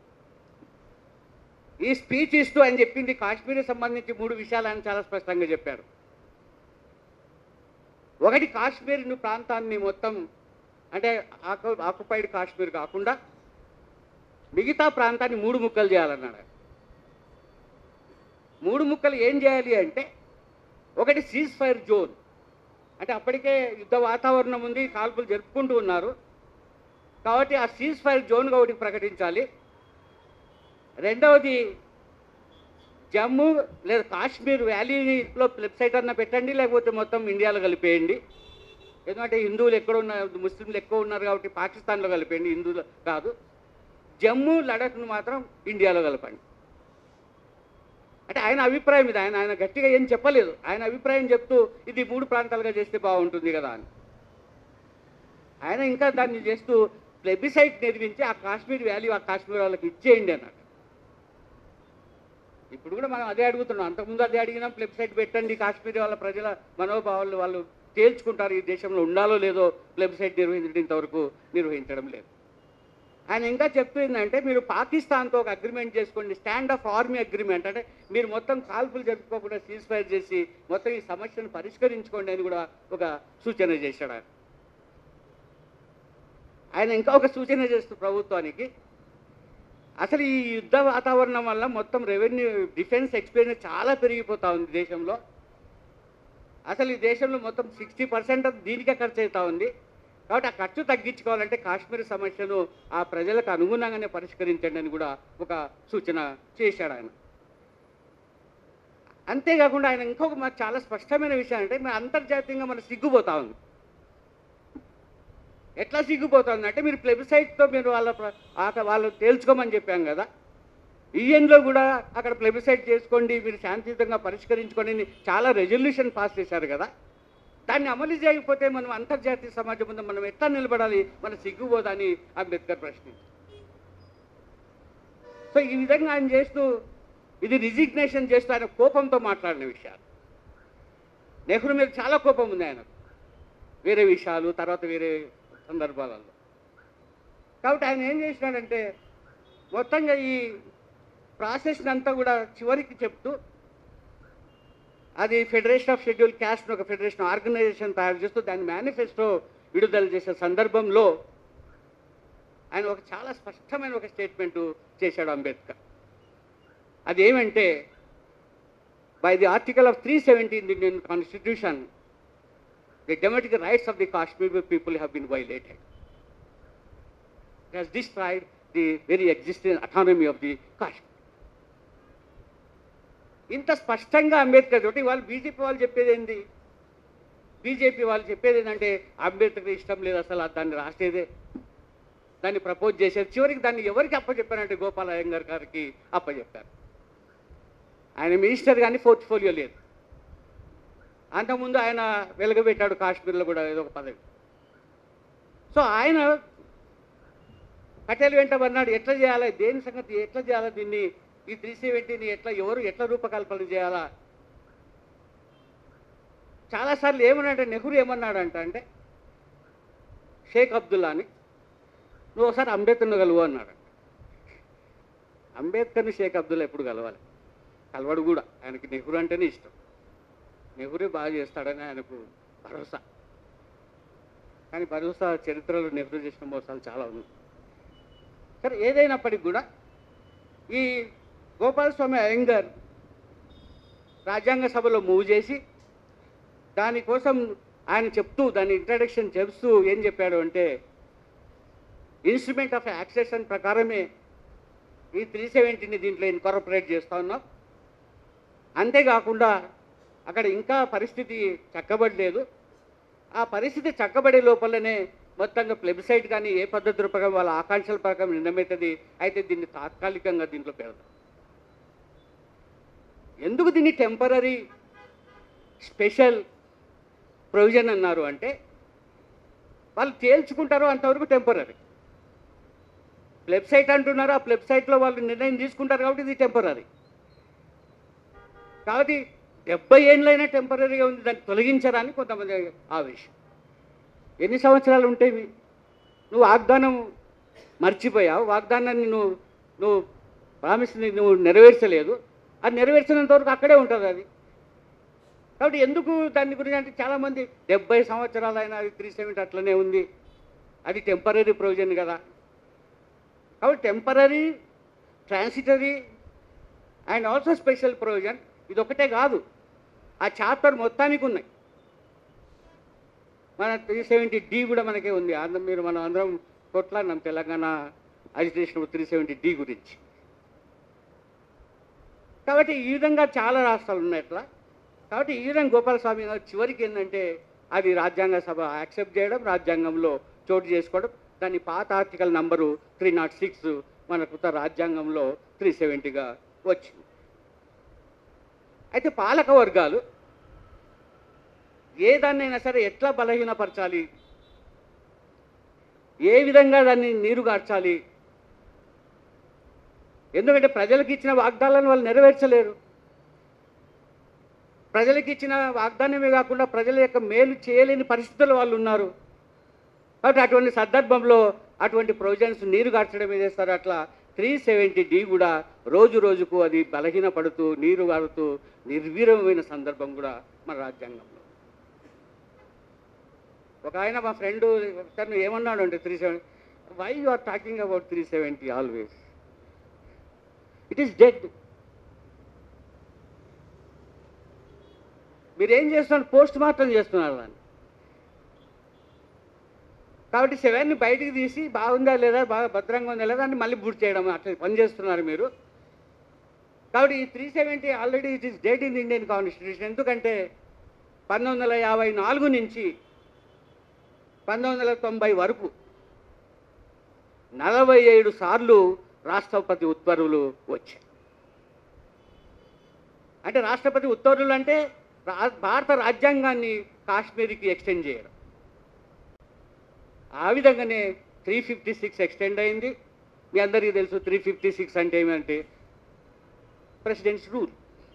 ఈ స్పీచ్ ఇస్తూ ఆయన చెప్పింది కాశ్మీర్కి సంబంధించి మూడు విషయాలు ఆయన చాలా స్పష్టంగా చెప్పారు. ఒకటి, కాశ్మీర్ ప్రాంతాన్ని మొత్తం అంటే ఆకు ఆక్యుపైడ్ కాశ్మీర్ కాకుండా మిగతా ప్రాంతాన్ని మూడు ముక్కలు చేయాలన్నాడు. మూడు ముక్కలు ఏం చేయాలి అంటే, ఒకటి సీజ్ ఫైర్ జోన్, అంటే అప్పటికే యుద్ధ వాతావరణం ఉంది, కాల్పులు జరుపుకుంటూ ఉన్నారు కాబట్టి ఆ సీజ్ ఫైర్ జోన్గా ఒకటి ప్రకటించాలి. రెండవది, జమ్మూ లేదా కాశ్మీర్ వ్యాలీలో వెబ్సైట్ అన్న పెట్టండి, లేకపోతే మొత్తం ఇండియాలో కలిపేయండి. ఎందుకంటే హిందువులు ఎక్కడ ఉన్నారు, ముస్లింలు ఎక్కువ ఉన్నారు కాబట్టి పాకిస్తాన్లో కలిపేయండి, హిందువులు కాదు. జమ్మూ లడఖ్ను మాత్రం ఇండియాలో కలపండి. అంటే ఆయన అభిప్రాయం ఇది. ఆయన ఆయన గట్టిగా ఏం చెప్పలేదు, ఆయన అభిప్రాయం చెప్తూ ఇది మూడు ప్రాంతాలుగా చేస్తే బాగుంటుంది కదా అని. ఆయన ఇంకా దాన్ని చేస్తూ ప్లెబిసైట్ నిర్మించి ఆ కాశ్మీర్ వ్యాలీ ఆ కాశ్మీర్ వాళ్ళకి ఇచ్చేయండి అన్నాడు. ఇప్పుడు కూడా మనం అదే అడుగుతున్నాం, అంతకుముందు అదే అడిగినాం, ప్లెబిసైట్ పెట్టండి, కాశ్మీర్ వాళ్ళ ప్రజల మనోభావాలు వాళ్ళు తేల్చుకుంటారు, ఈ దేశంలో ఉండాలో లేదో ప్లెబిసైట్ నిర్వహించడం ఇంతవరకు నిర్వహించడం లేదు. ఆయన ఇంకా చెప్తుందంటే, మీరు పాకిస్తాన్తో ఒక అగ్రిమెంట్ చేసుకోండి, స్టాండ్ ఆఫ్ ఆర్మీ అగ్రిమెంట్, అంటే మీరు మొత్తం కాల్పులు జరుపుకోకుండా సీజ్ ఫైర్ చేసి మొత్తం ఈ సమస్యను పరిష్కరించుకోండి అని కూడా ఒక సూచన చేశాడు ఆయన. ఆయన ఇంకా ఒక సూచన చేస్తూ ప్రభుత్వానికి, అసలు ఈ యుద్ధ వాతావరణం వల్ల మొత్తం రెవెన్యూ డిఫెన్స్ ఎక్స్పెండిచర్ చాలా పెరిగిపోతూ ఉంది దేశంలో. అసలు ఈ దేశంలో మొత్తం సిక్స్టీ పర్సెంట్ దీనికే ఖర్చు అవుతూ ఉంది. కాబట్టి ఆ ఖర్చు తగ్గించుకోవాలంటే కాశ్మీర్ సమస్యను ఆ ప్రజలకు అనుగుణంగానే పరిష్కరించండి అని కూడా ఒక సూచన చేశాడు ఆయన. అంతేకాకుండా ఆయన ఇంకొక మాకు చాలా స్పష్టమైన విషయం అంటే, మన అంతర్జాతీయంగా మన సిగ్గుపోతా ఉంది. ఎట్లా సిగ్గుపోతుంది అంటే మీరు ప్లెబిసైట్తో మీరు వాళ్ళ ప్ర- ఆక వాళ్ళు తేల్చుకోమని చెప్పాం కదా. ఈఎన్లో కూడా అక్కడ ప్లెబిసైట్ చేసుకోండి, మీరు శాంతియుతంగా పరిష్కరించుకోండి అని చాలా రెజల్యూషన్ పాస్ చేశారు కదా. దాన్ని అమలు చేయకపోతే మనం అంతర్జాతీయ సమాజం ముందు మనం ఎట్లా నిలబడాలి, మన సిగ్గుపోదని అంబేద్కర్ ప్రశ్నించారు. సో ఈ విధంగా ఆయన చేస్తూ ఇది రిజిగ్నేషన్ చేస్తూ ఆయన కోపంతో మాట్లాడిన విషయాలు. నెహ్రూ మీద చాలా కోపం ఉంది ఆయనకు వేరే విషయాలు, తర్వాత వేరే సందర్భాలలో. కాబట్టి ఆయన ఏం చేసినాడంటే మొత్తంగా ఈ ప్రాసెస్ని అంతా కూడా చివరికి చెప్తూ అది ఫెడరేషన్ ఆఫ్ షెడ్యూల్ క్యాస్ట్ ఒక ఫెడరేషన్ ఆర్గనైజేషన్ తయారు చేస్తూ దాని మేనిఫెస్టో విడుదల చేసే సందర్భంలో ఆయన ఒక చాలా స్పష్టమైన ఒక స్టేట్మెంటు చేశాడు అంబేద్కర్. అది ఏమంటే by the article of three seventy in the Indian constitution the democratic rights of the Kashmir people have been violated. It has destroyed the very existence autonomy of the Kashmir. ఇంత స్పష్టంగా అంబేద్కర్ తోటి వాళ్ళు బీజేపీ వాళ్ళు చెప్పేది ఏంది, బీజేపీ వాళ్ళు చెప్పేది ఏంటంటే అంబేద్కర్ ఇష్టం లేదు అసలు దాన్ని రాసేదే, దాన్ని ప్రపోజ్ చేసేది. చివరికి దాన్ని ఎవరికి అప్పచెప్పారంటే గోపాల్ అయ్యంగార్ గారికి అప్పచెప్పారు. ఆయన మినిస్టర్ కానీ పోర్ట్ఫోలియో లేదు. అంతకుముందు ఆయన వెలుగబెట్టాడు కాశ్మీర్లో కూడా ఏదో ఒక పదవి. సో ఆయన పటేల్ వెంట అన్నాడు ఎట్లా చేయాలి, దేని సంగతి ఎట్లా చేయాలి, దీన్ని ఈ త్రీ సెవెంటీని ఎట్లా ఎవరు ఎట్లా రూపకల్పన చేయాలా. చాలాసార్లు ఏమన్నాడంటే నెహ్రూ ఏమన్నాడంట అంటే షేక్ అబ్దుల్లాని నువ్వు ఒకసారి అంబేద్కర్ను కలువు అన్నాడు. అంబేద్కర్ని షేక్ అబ్దుల్లా ఎప్పుడు కలవాలి, కలవడు కూడా. ఆయనకి నెహ్రూ అంటేనే ఇష్టం, నెహ్రూ బాగా చేస్తాడని ఆయనకు భరోసా. కానీ భరోసా చరిత్రలో నెహ్రూ చేసిన మోసాలు చాలా ఉన్నాయి. సరే ఏదైనప్పటికీ కూడా ఈ గోపాలస్వామి అయ్యంగార్ రాజ్యాంగ సభలో మూవ్ చేసి దానికోసం ఆయన చెప్తూ దాని ఇంట్రడక్షన్ చెప్తూ ఏం చెప్పాడు అంటే ఇన్స్ట్రుమెంట్ ఆఫ్ యాక్సెషన్ ప్రకారమే ఈ త్రీ సెవెంటీని దీంట్లో ఇన్కార్పొరేట్ చేస్తూ ఉన్నాం. అంతేకాకుండా అక్కడ ఇంకా పరిస్థితి చక్కబడలేదు. ఆ పరిస్థితి చక్కబడే లోపలనే మొత్తంగా ప్లెబిసైట్ కానీ ఏ పద్ధతి ప్రకారం వాళ్ళ ఆకాంక్షల ప్రకారం నిర్ణయమవుతుంది. అయితే దీన్ని తాత్కాలికంగా దీంట్లో పెడదాం. ఎందుకు దీన్ని టెంపరీ స్పెషల్ ప్రొవిజన్ అన్నారు అంటే వాళ్ళు తేల్చుకుంటారో అంతవరకు టెంపరీ. వెబ్సైట్ అంటున్నారు, ఆ వెబ్సైట్లో వాళ్ళు నిర్ణయం తీసుకుంటారు కాబట్టి ఇది టెంపరీ. కాబట్టి డెబ్బై ఏళ్ళైనా టెంపరీగా ఉంది, దాన్ని తొలగించరాని కొంతమంది ఆవేశం. ఎన్ని సంవత్సరాలు ఉంటాయి? నువ్వు వాగ్దానం మర్చిపోయావు, వాగ్దానాన్ని నువ్వు నువ్వు ప్రామిస్ని నువ్వు నెరవేర్చలేదు, అది నెరవేర్చినంత వరకు అక్కడే ఉంటుంది అది. కాబట్టి ఎందుకు దాని గురించి అంటే చాలామంది డెబ్బై సంవత్సరాలైనా అది త్రీ సెవెంటీ అట్లనే ఉంది, అది టెంపరీ ప్రొవిజన్ కదా. కాబట్టి temporary, transitory and also special provision ఇది ఒకటే కాదు, ఆ చాప్టర్ మొత్తానికి ఉన్నాయి. మన త్రీ సెవెంటీ డి కూడా మనకే ఉంది. అందరం మీరు మనం అందరం కొట్లాడినాం Telangana agitation three seventy D గురించి. కాబట్టి ఈ విధంగా చాలా రాష్ట్రాలు ఉన్నాయి అట్లా. కాబట్టి ఈ విధంగా గోపాలస్వామి గారు చివరికి ఏంటంటే అది రాజ్యాంగ సభ యాక్సెప్ట్ చేయడం, రాజ్యాంగంలో చోటు చేసుకోవడం, దాని పాత article number three nought six మన కొత్త రాజ్యాంగంలో త్రీ సెవెంటీగా వచ్చింది. అయితే పాలక వర్గాలు ఏ దాన్నైనా సరే ఎట్లా బలహీనపరచాలి, ఏ విధంగా దాన్ని నీరుగార్చాలి, ఎందుకంటే ప్రజలకు ఇచ్చిన వాగ్దానాలను వాళ్ళు నెరవేర్చలేరు. ప్రజలకు ఇచ్చిన వాగ్దానమే కాకుండా ప్రజల యొక్క మేలు చేయలేని పరిస్థితుల్లో వాళ్ళు ఉన్నారు. కాబట్టి అటువంటి సందర్భంలో అటువంటి ప్రొవిజన్స్ నీరు గార్చడం ఏం చేస్తారు, అట్లా త్రీ సెవెంటీ డి కూడా రోజు రోజుకు అది బలహీనపడుతూ నీరు గారుతూ నిర్వీర్యమైన సందర్భం కూడా మన రాజ్యాంగంలో. ఒక ఆయన మా ఫ్రెండ్ సార్ నువ్వు ఏమన్నాడు అంటే three seventy why you are talking about three seventy always, it is dead. మీరేం చేస్తున్నారు, పోస్ట్ మార్టం చేస్తున్నారు దాన్ని. కాబట్టి సెవెన్ని బయటికి తీసి బాగుందా లేదా, బాగా భద్రంగా ఉందా లేదా అని మళ్ళీ బూట్ చేయడం అట్లా పని చేస్తున్నారు మీరు. కాబట్టి ఈ three seventy already it is dead in Indian constitution. ఎందుకంటే పంతొమ్మిది వందల యాభై నాలుగు నుంచి పంతొమ్మిది వందల తొంభై వరకు నలభై ఏడు సార్లు రాష్ట్రపతి ఉత్తర్వులు వచ్చాయి. అంటే రాష్ట్రపతి ఉత్తర్వులు అంటే భారత రాజ్యాంగాన్ని కాశ్మీర్కి ఎక్స్టెండ్ చేయడం. ఆ విధంగానే త్రీ ఫిఫ్టీ సిక్స్ ఎక్స్టెండ్ అయింది. మీ అందరికీ తెలుసు త్రీ ఫిఫ్టీ సిక్స్ అంటే ఏమంటే ప్రెసిడెంట్స్ రూల్.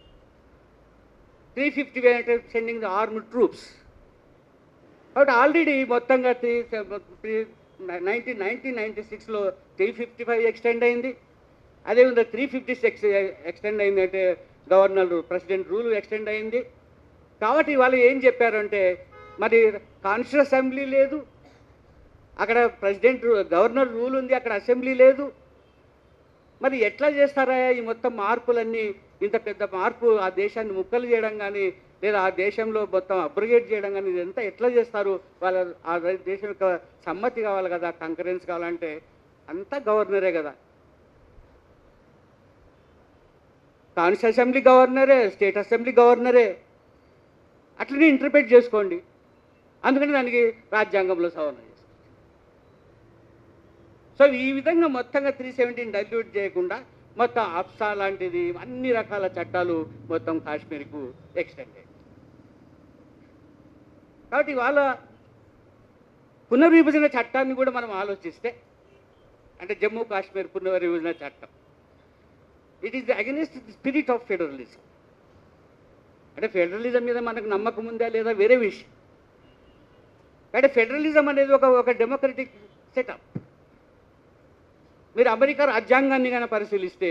త్రీ ఫిఫ్టీ అంటే సెండింగ్ ద ఆర్మ్డ్ ట్రూప్స్. కాబట్టి ఆల్రెడీ మొత్తంగా త్రీ నైన్టీన్ నైన్టీన్ నైన్టీ సిక్స్లో త్రీ ఫిఫ్టీ ఫైవ్ ఎక్స్టెండ్ అయింది. అదేవిధంగా త్రీ ఫిఫ్టీ సిక్స్ ఎక్స్టెండ్ అయింది అంటే గవర్నర్ ప్రెసిడెంట్ రూల్ ఎక్స్టెండ్ అయింది. కాబట్టి వాళ్ళు ఏం చెప్పారంటే మరి కాన్స్టిట్యూషన్ అసెంబ్లీ లేదు, అక్కడ ప్రెసిడెంట్ గవర్నర్ రూల్ ఉంది, అక్కడ అసెంబ్లీ లేదు, మరి ఎట్లా చేస్తారా ఈ మొత్తం మార్పులన్నీ? ఇంత పెద్ద మార్పు ఆ దేశాన్ని ముక్కలు చేయడం కానీ లేదా ఆ దేశంలో మొత్తం అబ్రిగేట్ చేయడం కానీ ఇదంతా ఎట్లా చేస్తారు? వాళ్ళ ఆ దేశం యొక్క సమ్మతి కావాలి కదా, కంకరెన్స్ కావాలంటే అంతా గవర్నరే కదా. కాన్స్టిట్యూషన్ అసెంబ్లీ గవర్నరే, స్టేట్ అసెంబ్లీ గవర్నరే. అట్లనే ఇంటర్ప్రిట్ చేసుకోండి. అందుకని దానికి రాజ్యాంగంలో సవరణ చేస్తారు. సో ఈ విధంగా మొత్తంగా త్రీ సెవెంటీన్ డైల్యూట్ చేయకుండా మొత్తం అప్సా లాంటిది అన్ని రకాల చట్టాలు మొత్తం కాశ్మీర్కు ఎక్స్టెండ్ అయ్యాయి. కాబట్టి వాళ్ళ పునర్విభజన చట్టాన్ని కూడా మనం ఆలోచిస్తే అంటే జమ్మూ కాశ్మీర్ పునర్విభజన చట్టం it is against the spirit of federalism. అంటే ఫెడరలిజం మీద మనకు నమ్మకం ఉందా లేదా వేరే విషయం. అంటే ఫెడరలిజం అనేది ఒక ఒక డెమోక్రటిక్ సెటప్. మీరు అమెరికా రాజ్యాంగాన్ని కానీ పరిశీలిస్తే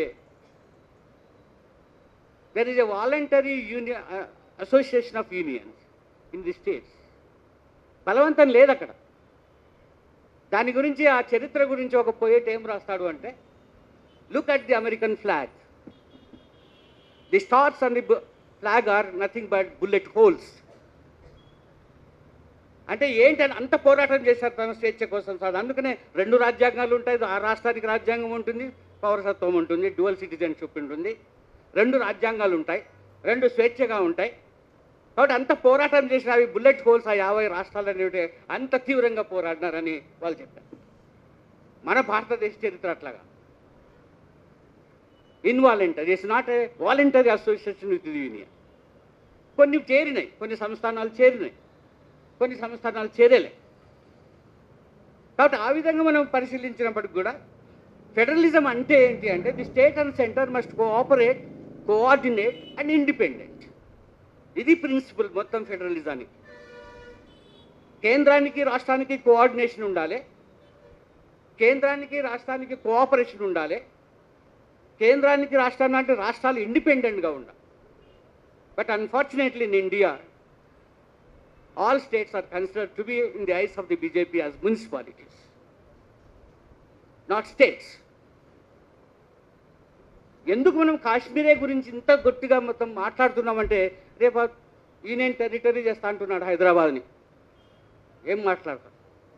there is a voluntary union association of unions in the states. బలవంతం లేదు అక్కడ. దాని గురించి ఆ చరిత్ర గురించి ఒక పోయేట్ ఏం రాస్తాడు అంటే look at the American flag. The stars on the flag are nothing but bullet holes. అంటే ఏంటని అంత పోరాటం చేశారు తన స్వేచ్ఛ కోసం సార్. అందుకనే రెండు రాజ్యాంగాలు ఉంటాయి. ఆ రాష్ట్రానికి రాజ్యాంగం ఉంటుంది, పౌరసత్వం ఉంటుంది, డ్యువల్ సిటిజన్షిప్ ఉంటుంది. రెండు రాజ్యాంగాలు ఉంటాయి, రెండు స్వేచ్ఛగా ఉంటాయి. కాబట్టి అంత పోరాటం చేసిన అవి బుల్లెట్ హోల్స్ ఆ యాభై రాష్ట్రాలు అనేవి అంత తీవ్రంగా పోరాడినారని వాళ్ళు చెప్పారు. మన భారతదేశ చరిత్ర అట్లాగా involuntary, it's not a voluntary association with the union. కొన్ని చేరినాయి, కొన్ని సంస్థానాలు చేరినాయి, కొన్ని సంస్థానాలు చేరేలే. కాబట్టి ఆ విధంగా మనం పరిశీలించినప్పటికి కూడా ఫెడరలిజం అంటే ఏంటి అంటే the state and centre must cooperate, coordinate and independent. ఇది ప్రిన్సిపల్ మొత్తం ఫెడరలిజానికి. కేంద్రానికి రాష్ట్రానికి కోఆర్డినేషన్ ఉండాలి, కేంద్రానికి రాష్ట్రానికి కోఆపరేషన్ ఉండాలి, కేంద్రానికి రాష్ట్రానికి అంటే రాష్ట్రాలు ఇండిపెండెంట్గా ఉండాలి. But unfortunately in India all states are considered to be in the eyes of the B J P as municipalities, not states. ఎందుకు మనం కాశ్మీరే గురించి ఇంత గట్టిగా మొత్తం మాట్లాడుతున్నామంటే రేపు యూనియన్ టెరిటరీ చేస్తా అంటున్నాడు హైదరాబాద్ని. ఏం మాట్లాడతాడు?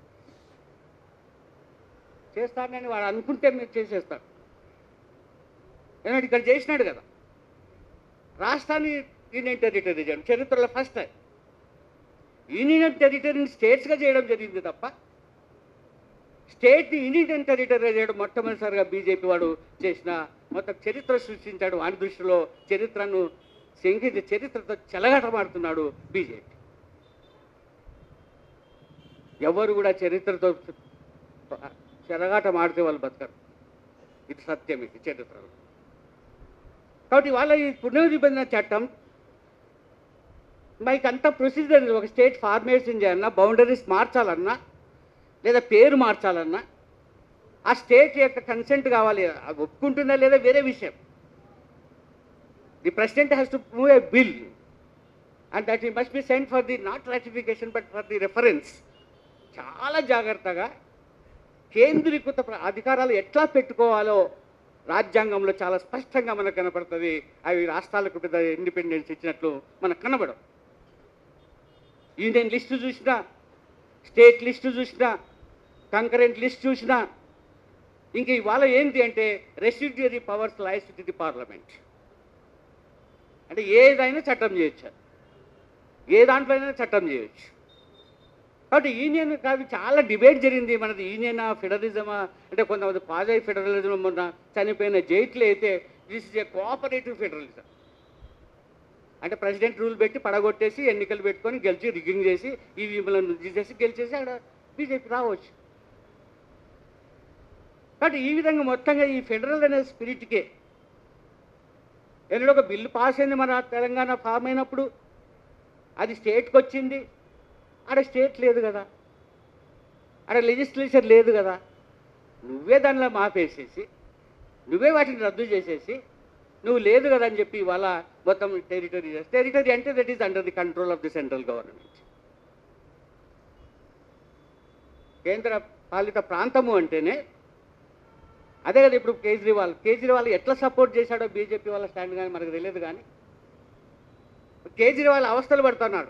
చేస్తాడని వాడు అనుకుంటే మీరు చేసేస్తాడు. ఎందుకంటే ఇక్కడ చేసినాడు కదా. రాష్ట్రాన్ని యూనియన్ టెరిటరీ చేయడం చరిత్రలో ఫస్ట్ టైం. యూనియన్ టెరిటరీని స్టేట్స్గా చేయడం జరిగింది తప్ప స్టేట్ని యూనియన్ టెరిటరీగా చేయడం మొట్టమొదటిసారిగా బీజేపీ వాడు చేసిన మొత్తం చరిత్ర సృష్టించాడు. వాడి దృష్టిలో చరిత్రను సంగీత చరిత్రతో చెలగాటమాడుతున్నాడు బీజేపీ. ఎవరు కూడా చరిత్రతో చెలగాటమాడితే వాళ్ళు బతకరు. ఇది సత్యం, ఇది చరిత్రలో. కాబట్టి వాళ్ళ ఈ పునర్విభజన చట్టం మైక్ అంతా ప్రొసీజర్. ఒక స్టేట్ ఫార్మేషన్ చేయాలన్నా, బౌండరీస్ మార్చాలన్నా లేదా పేరు మార్చాలన్నా ఆ స్టేట్ యొక్క కన్సెంట్ కావాలి. అది ఒప్పుకుంటుందా లేదా వేరే విషయం. The president has to move a bill and that ఈ must be sent for the not ratification but for the reference. చాలా జాగ్రత్తగా కేంద్రీకృత అధికారాలు ఎట్లా పెట్టుకోవాలో రాజ్యాంగంలో చాలా స్పష్టంగా మనకు కనపడుతుంది. అవి రాష్ట్రాలకు పెద్ద ఇండిపెండెన్స్ ఇచ్చినట్లు మనకు కనబడవు. యూనియన్ లిస్టు చూసినా, స్టేట్ లిస్టు చూసినా, కంకరెంట్ లిస్ట్ చూసినా ఇంక ఇవాళ ఏంటి అంటే residuary powers lies with the parliament. అంటే ఏదైనా చట్టం చేయొచ్చు, ఏ దాంట్లో అయినా చట్టం చేయొచ్చు. కాబట్టి యూనియన్ కాదు, చాలా డిబేట్ జరిగింది. మనది యూనియనా ఫెడరలిజమా అంటే కొంతమంది క్వాజై ఫెడరలిజం. మొన్న చనిపోయిన జైట్లీ అయితే this is a cooperative federalism, అంటే ప్రెసిడెంట్ రూల్ పెట్టి పడగొట్టేసి ఎన్నికలు పెట్టుకొని గెలిచి రిగ్గింగ్ చేసి ఈవీఎంలను తీసేసి గెలిచేసి అక్కడ బీజేపీ రావచ్చు. కాబట్టి ఈ విధంగా మొత్తంగా ఈ ఫెడరల్ అనే స్పిరిట్కే ఎన్నడో ఒక బిల్లు పాస్ అయింది మన తెలంగాణ ఫామ్ అయినప్పుడు, అది స్టేట్కి వచ్చింది. ఆడ స్టేట్ లేదు కదా, ఆడ లెజిస్లేచర్ లేదు కదా, నువ్వే దానిలో మాపేసేసి నువ్వే వాటిని రద్దు చేసేసి నువ్వు లేదు కదా అని చెప్పి ఇవాళ మొత్తం టెరిటరీ టెరిటరీ అంటే that is under the control of the central government. కేంద్ర పాలిత ప్రాంతము అంటేనే అదే కదా. ఇప్పుడు కేజ్రీవాల్ కేజ్రీవాల్ ఎట్లా సపోర్ట్ చేశాడో బీజేపీ వాళ్ళ స్టాండ్ కానీ మనకు తెలియదు. కానీ కేజ్రీవాల్ అవస్థలు పడుతున్నాడు.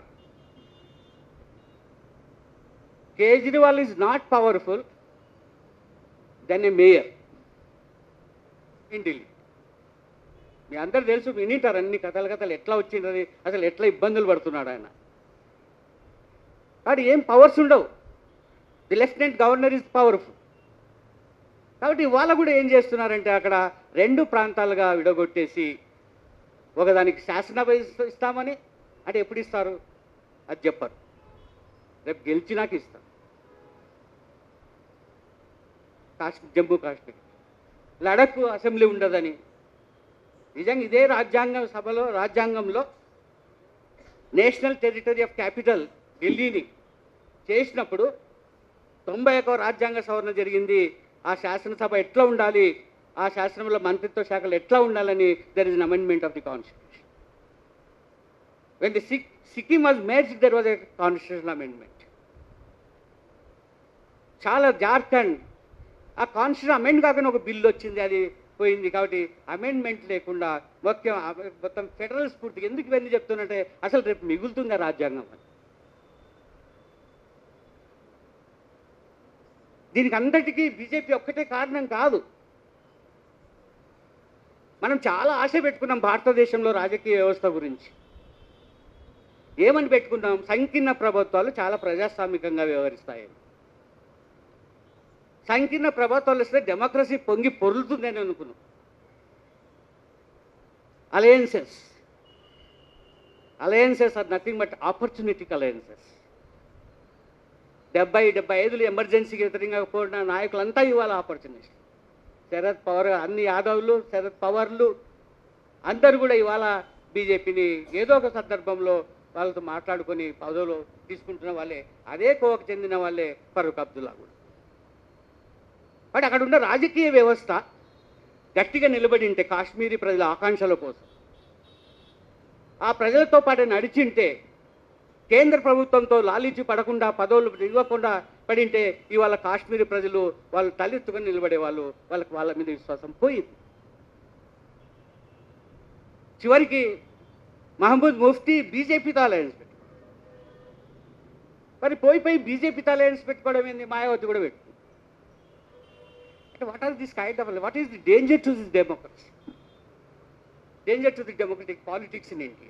Kejriwal is not powerful then a mayor in Delhi. మీ అందరు తెలుసు, వినింటారు అన్ని కథలు కథలు ఎట్లా వచ్చింది, అసలు ఎట్లా ఇబ్బందులు పడుతున్నాడు ఆయన. కాబట్టి ఏం పవర్స్ ఉండవు. The lieutenant governor is powerful. కాబట్టి ఇవాళ కూడా ఏం చేస్తున్నారంటే అక్కడ రెండు ప్రాంతాలుగా విడగొట్టేసి ఒకదానికి శాసనసభ ఇస్తామని, అంటే ఎప్పుడు ఇస్తారు అది చెప్పరు, రేపు గెలిచినాక ఇస్తారు. కాశ్మీర్, జమ్మూ కాశ్మీర్, లడఖ్ అసెంబ్లీ ఉండదని. నిజంగా ఇదే రాజ్యాంగ సభలో రాజ్యాంగంలో నేషనల్ టెరిటరీ ఆఫ్ క్యాపిటల్ ఢిల్లీని చేసినప్పుడు తొంభై ఒక రాజ్యాంగ సవరణ జరిగింది. ఆ శాసనసభ ఎట్లా ఉండాలి, ఆ శాసనంలో మంత్రిత్వ శాఖలు ఎట్లా ఉండాలని there is an amendment of the constitution. When the sick Sikkim was made there was a constitutional amendment. చాలా జార్ఖండ్ ఆ కాన్స్టిట్యూషన్ అమెండ్ కాకుండా ఒక బిల్లు వచ్చింది, అది పోయింది. కాబట్టి అమెండ్మెంట్ లేకుండా మొత్తం మొత్తం ఫెడరల్ స్ఫూర్తికి ఎందుకు ఇవన్నీ చెప్తున్నట్టే అసలు రేపు మిగులుతుందా రాజ్యాంగం అని. దీనికి అందరికీ బీజేపీ ఒక్కటే కారణం కాదు. మనం చాలా ఆశ పెట్టుకున్నాం భారతదేశంలో రాజకీయ వ్యవస్థ గురించి. ఏమని పెట్టుకున్నాం? సంకీర్ణ ప్రభుత్వాలు చాలా ప్రజాస్వామికంగా వ్యవహరిస్తాయని. సంకీర్ణ ప్రభుత్వాలు వస్తే డెమోక్రసీ పొంగి పొరులుతుందని అనుకున్నాం. Alliances alliances are nothing but opportunistic alliances. డెబ్బై డెబ్బై ఐదులు ఎమర్జెన్సీకి వ్యతిరేకంగా పోయిన నాయకులంతా ఇవాళ ఆపర్చునిటీ. శరద్ పవార్, అన్ని యాదవ్లు, శరద్ పవార్లు అందరూ కూడా ఇవాళ బీజేపీని ఏదో ఒక సందర్భంలో వాళ్ళతో మాట్లాడుకొని పదవులు తీసుకుంటున్న వాళ్ళే. అదే కోవకు చెందిన వాళ్ళే ఫరూక్ అబ్దుల్లా కూడా. బట్ అక్కడ ఉన్న రాజకీయ వ్యవస్థ గట్టిగా నిలబడి ఉంటే కాశ్మీరీ ప్రజల ఆకాంక్షల కోసం ఆ ప్రజలతో పాటు నడిచింటే, కేంద్ర ప్రభుత్వంతో లాలీచి పడకుండా పదవులు ఇవ్వకుండా పడింటే ఇవాళ కాశ్మీరీ ప్రజలు వాళ్ళు తలెత్తుకొని నిలబడే వాళ్ళు, వాళ్ళకి వాళ్ళ మీద విశ్వాసం పోయింది. చివరికి మహమూద్ ముఫ్తీ బీజేపీతో అలయన్స్ పెట్టు, మరి పోయి పోయి బీజేపీతో అలయన్స్ పెట్టుకోవడం ఏంది? మాయావతి కూడా పెట్టు. అంటే what are this kind of what is the danger to this democracy, danger to the democratic politics in India.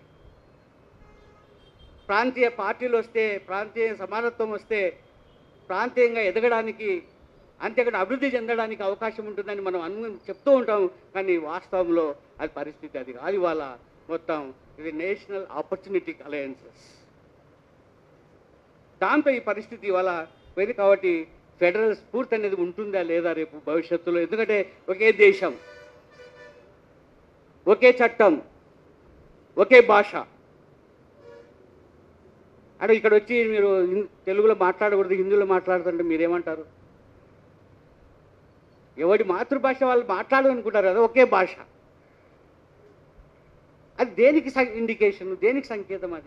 ప్రాంతీయ పార్టీలు వస్తే, ప్రాంతీయ సమానత్వం వస్తే ప్రాంతీయంగా ఎదగడానికి, అంతేకాదు అభివృద్ధి చెందడానికి అవకాశం ఉంటుందని మనం అను చెప్తూ ఉంటాం. కానీ వాస్తవంలో అది పరిస్థితి అది కాదు. ఇవాళ మొత్తం ఇది నేషనల్ ఆపర్చునిటీ అలయన్సెస్. దాంతో ఈ పరిస్థితి ఇవాళ పోయింది. కాబట్టి ఫెడరల్ స్ఫూర్తి అనేది ఉంటుందా లేదా రేపు భవిష్యత్తులో? ఎందుకంటే ఒకే దేశం, ఒకే చట్టం, ఒకే భాష. అంటే ఇక్కడ వచ్చి మీరు తెలుగులో మాట్లాడకూడదు, హిందీలో మాట్లాడుతుంటే మీరేమంటారు? ఎవరి మాతృభాష వాళ్ళు మాట్లాడాలనుకుంటారు కదా, ఒకే భాష. అది దేనికి ఇండికేషన్, దేనికి సంకేతం అది?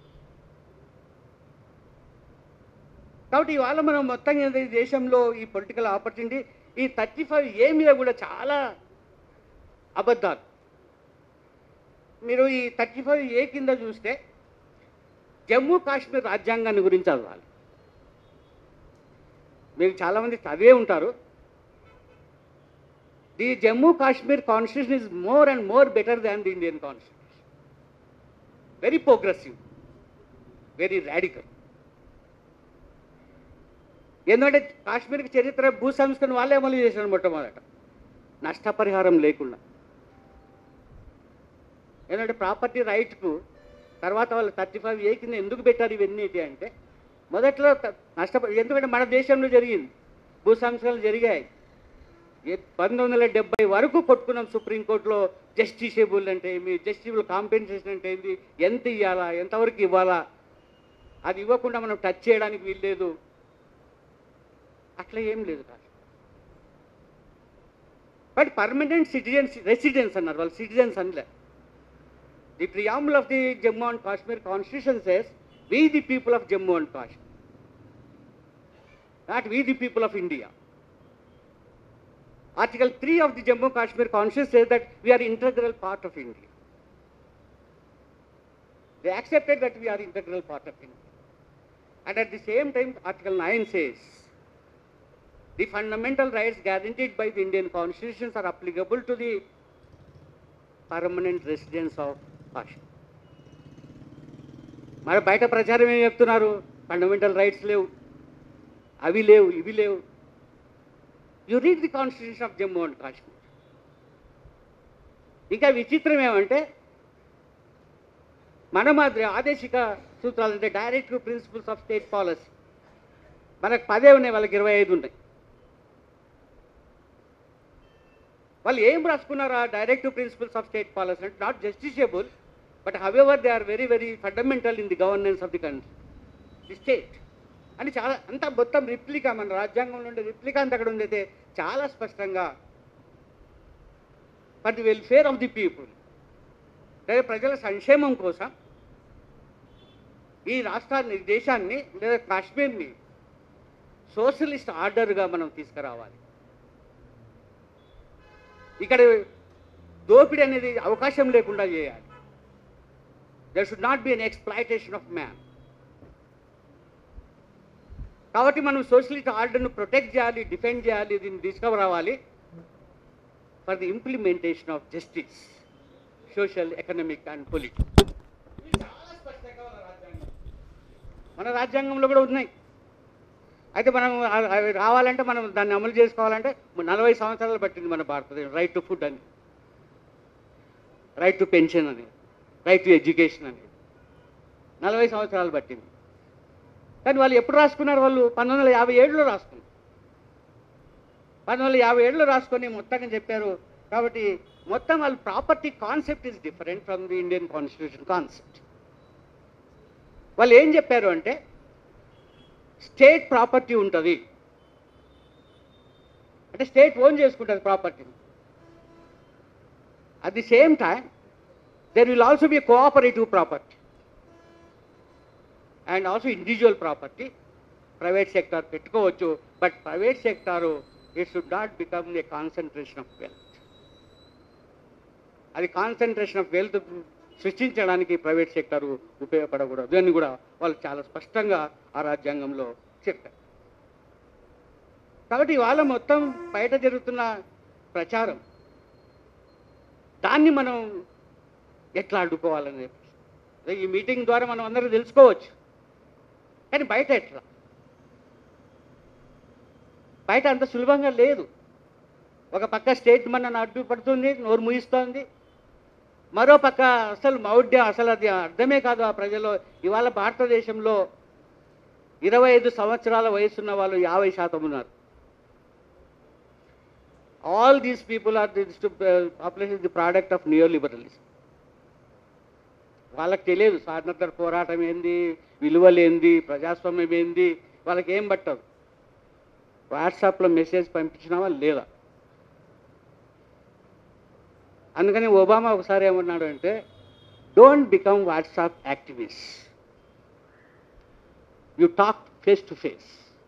కాబట్టి ఇవాళ మనం మొత్తంగా దేశంలో ఈ పొలిటికల్ ఆపర్చునిటీ, ఈ థర్టీ ఫైవ్ ఏ మీద కూడా చాలా అబద్ధాలు. మీరు ఈ థర్టీ ఫైవ్ ఏ కింద చూస్తే జమ్మూ కాశ్మీర్ రాజ్యాంగాన్ని గురించి చదవాలి. మీరు చాలామంది చదివే ఉంటారు. The Jammu Kashmir constitution is more and more better than the Indian constitution. Very progressive, very radical. ఎందుకంటే కాశ్మీర్కి చరిత్ర భూ సంస్కరణ వాళ్ళే అమలు చేశారు మొట్టమొదట నష్టపరిహారం లేకుండా. ఎందుకంటే ప్రాపర్టీ రైట్కు తర్వాత వాళ్ళు థర్టీ ఫైవ్ ఏ కింద ఎందుకు పెట్టారు ఇవన్నీ అంటే మొదట్లో నష్ట ఎందుకంటే మన దేశంలో జరిగింది భూ సంస్కరణలు జరిగాయి. పంతొమ్మిది వందల డెబ్బై వరకు కొట్టుకున్నాం సుప్రీంకోర్టులో. జస్టిషియబుల్ అంటే ఏమి, జస్టిషియబుల్ కాంపెన్సేషన్ అంటే ఏంది, ఎంత ఇవ్వాలా, ఎంతవరకు ఇవ్వాలా, అది ఇవ్వకుండా మనం టచ్ చేయడానికి వీల్లేదు. అట్లా ఏం లేదు కాదు. బట్ పర్మనెంట్ సిటిజన్స్ రెసిడెన్స్ అన్నారు వాళ్ళు, సిటిజన్స్ అనలే. The preamble of the Jammu and Kashmir constitution says we the people of Jammu and Kashmir, not we the people of India. Article three of the Jammu Kashmir Constitution says that we are integral part of India. They accepted that we are integral part of India. And at the same time, Article nine says, the fundamental rights guaranteed by the Indian constitutions are applicable to the permanent residents of Kashmir. మరి బయట ప్రచారం ఏం చెప్తున్నారు, ఫండమెంటల్ రైట్స్ లేవు, అవి లేవు, ఇవి లేవు. You read the constitution of Jammu and Kashmir. ఇంకా విచిత్రం ఏమంటే మన మాదిరి ఆదేశిక సూత్రాలు అంటే directive principles of state policy మనకు పదే ఉన్నాయి, వాళ్ళకి ఇరవై ఐదు ఉన్నాయి. వాళ్ళు ఏం రాసుకున్నారు ఆ directive principles of state policy అంటే not justiciable but however they are very very fundamental in the governance of the country, the state అని చాలా అంతా మొత్తం రిప్లికా, మన రాజ్యాంగంలో ఉండే రిప్లికా అంతా అక్కడ ఉండైతే చాలా స్పష్టంగా for the welfare of the people, లేదా ప్రజల సంక్షేమం కోసం ఈ రాష్ట్రాన్ని, దేశాన్ని లేదా కాశ్మీర్ని సోషలిస్ట్ ఆర్డర్గా మనం తీసుకురావాలి. ఇక్కడ దోపిడీ అనేది అవకాశం లేకుండా చేయాలి. There should not be an exploitation of man. కాబట్టి మనం సోషలిస్ట్ ఆర్డర్ను ప్రొటెక్ట్ చేయాలి, డిఫెండ్ చేయాలి, దీన్ని తీసుకురావాలి for the implementation of justice, social, economic and political. చాలా స్పష్టంగా మన రాజ్యాంగం, మన రాజ్యాంగంలో కూడా ఉన్నాయి. అయితే మనం అవి రావాలంటే మనం దాన్ని అమలు చేసుకోవాలంటే నలభై సంవత్సరాలు పట్టింది మన భారతదేశం. రైట్ టు ఫుడ్ అని, రైట్ టు పెన్షన్ అని, రైట్ టు ఎడ్యుకేషన్ అని నలభై సంవత్సరాలు పట్టింది. కానీ వాళ్ళు ఎప్పుడు రాసుకున్నారు, వాళ్ళు పంతొమ్మిది వందల యాభై ఏడులో రాసుకున్నారు. పంతొమ్మిది వందల యాభై ఏడులో రాసుకొని మొత్తంగా చెప్పారు. కాబట్టి మొత్తం వాళ్ళు property concept is different from the Indian constitution concept. వాళ్ళు ఏం చెప్పారు అంటే స్టేట్ ప్రాపర్టీ ఉంటుంది అంటే స్టేట్ ఓన్ చేసుకుంటుంది ప్రాపర్టీని. At the same time there will also be cooperative property and also individual property. Private sector పెట్టుకోవచ్చు, but private sector it should not become a concentration of wealth. అది కాన్సన్ట్రేషన్ ఆఫ్ వెల్త్ సృష్టించడానికి ప్రైవేట్ సెక్టారు ఉపయోగపడకూడదు. దాన్ని కూడా వాళ్ళు చాలా స్పష్టంగా ఆ రాజ్యాంగంలో చెప్పారు. కాబట్టి ఇవాళ మొత్తం బయట జరుగుతున్న ప్రచారం దాన్ని మనం ఎట్లా అడ్డుకోవాలని ఈ మీటింగ్ ద్వారా మనం అందరూ తెలుసుకోవచ్చు. కానీ బయట ఎట్లా, బయట అంత సులభంగా లేదు. ఒక పక్క స్టేట్ మనల్ని అడ్డుపడుతుంది, నోరు ముగిస్తోంది. మరో పక్క అసలు మౌఢ్యం, అసలు అది అర్థమే కాదు ఆ ప్రజల్లో. ఇవాళ భారతదేశంలో ఇరవై ఐదు సంవత్సరాల వయసున్న వాళ్ళు యాభై శాతం ఉన్నారు. All these people are this population is the product of neo liberalism. వాళ్ళకి తెలియదు స్వాతంత్ర పోరాటం ఏంది, విలువలు ఏంది, ప్రజాస్వామ్యం ఏంది, వాళ్ళకి ఏం పట్టదు. వాట్సాప్లో మెసేజ్ పంపించినావా లేదా. అందుకని ఒబామా ఒకసారి ఏమన్నాడు అంటే don't become WhatsApp activist, you talk face to face.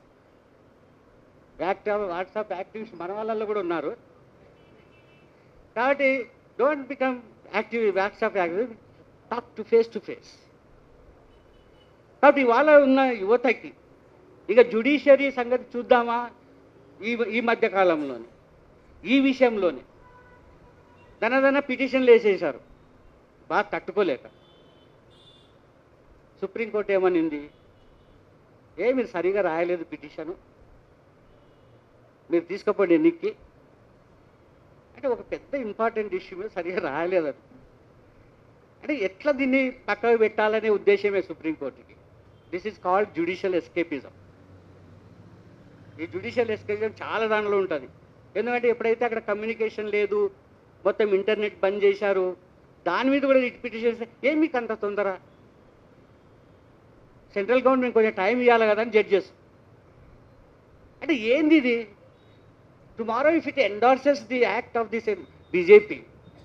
WhatsApp activist మన వాళ్ళల్లో కూడా ఉన్నారు. కాబట్టి don't become active WhatsApp activist, talk to face to face. కాబట్టి ఇవాళ ఉన్న యువతకి ఇక జ్యుడిషియరీ సంగతి చూద్దామా, ఈ ఈ మధ్యకాలంలోనే ఈ విషయంలోనే ధనధన పిటిషన్లు వేసేశారు బాగా తట్టుకోలేక. సుప్రీంకోర్టు ఏమనింది, ఏ మీరు సరిగా రాయలేదు పిటిషను, మీరు తీసుకుపోండి ఎన్నికకి అంటే ఒక పెద్ద ఇంపార్టెంట్ ఇష్యూ మీద సరిగా రాయలేదు అది. అంటే ఎట్లా దీన్ని పక్కకు పెట్టాలనే ఉద్దేశమే సుప్రీంకోర్టుకి. This is called judicial escapism. ఈ జ్యుడిషియల్ ఎస్కేపిజం చాలా దానిలో ఉంటుంది. ఎందుకంటే ఎప్పుడైతే అక్కడ కమ్యూనికేషన్ లేదు, మొత్తం ఇంటర్నెట్ బంద్ చేశారు, దాని మీద కూడా రిట్ పిటిషన్స్. ఏం మీకు అంత తొందర? సెంట్రల్ గవర్నమెంట్ కొంచెం టైం ఇవ్వాలి కదా అని జడ్జెస్. అంటే ఏంది ఇది? Tomorrow if it endorses the act of this BJP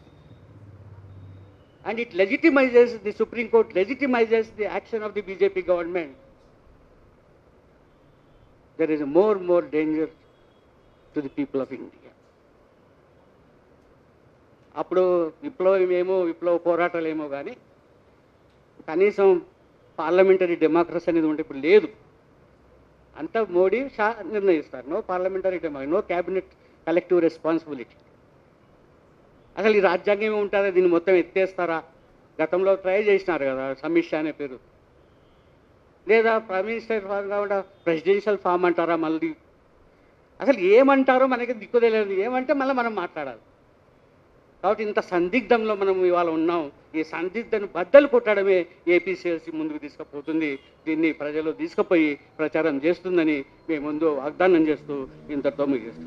and it legitimizes, the Supreme Court legitimizes the action of the B J P government, there is a more and more danger to the people of India. అప్పుడు విప్లవం ఏమో విప్లవ పోరాటాలు ఏమో కానీ కనీసం పార్లమెంటరీ డెమోక్రసీ అనేది ఉంటే ఇప్పుడు లేదు. అంతా మోడీ షా నిర్ణయిస్తారు. No parliamentary democracy, no cabinet collective responsibility. అసలు ఈ రాజ్యాంగం ఉంటుందా? దీన్ని మొత్తం ఎత్తేస్తారా? గతంలో ట్రై చేసినారు కదా సమీక్ష అనే పేరు. లేదా ప్రైమ్ మినిస్టర్ ఫామ్ కాకుండా ప్రెసిడెన్షియల్ ఫామ్ అంటారా? మళ్ళీ అసలు ఏమంటారో మనకి దిక్కు తెలియదు. ఏమంటే మళ్ళీ మనం మాట్లాడాలి. కాబట్టి ఇంత సందిగ్ధంలో మనం ఇవాళ ఉన్నాం. ఈ సందిగ్ధను బద్దలు కొట్టడమే ఏపీసీఎల్సీ ముందుకు తీసుకుపోతుంది. దీన్ని ప్రజలు తీసుకుపోయి ప్రచారం చేస్తుందని మేము ముందు వాగ్దానం చేస్తూ ఇంతతో ముగిస్తున్నాం.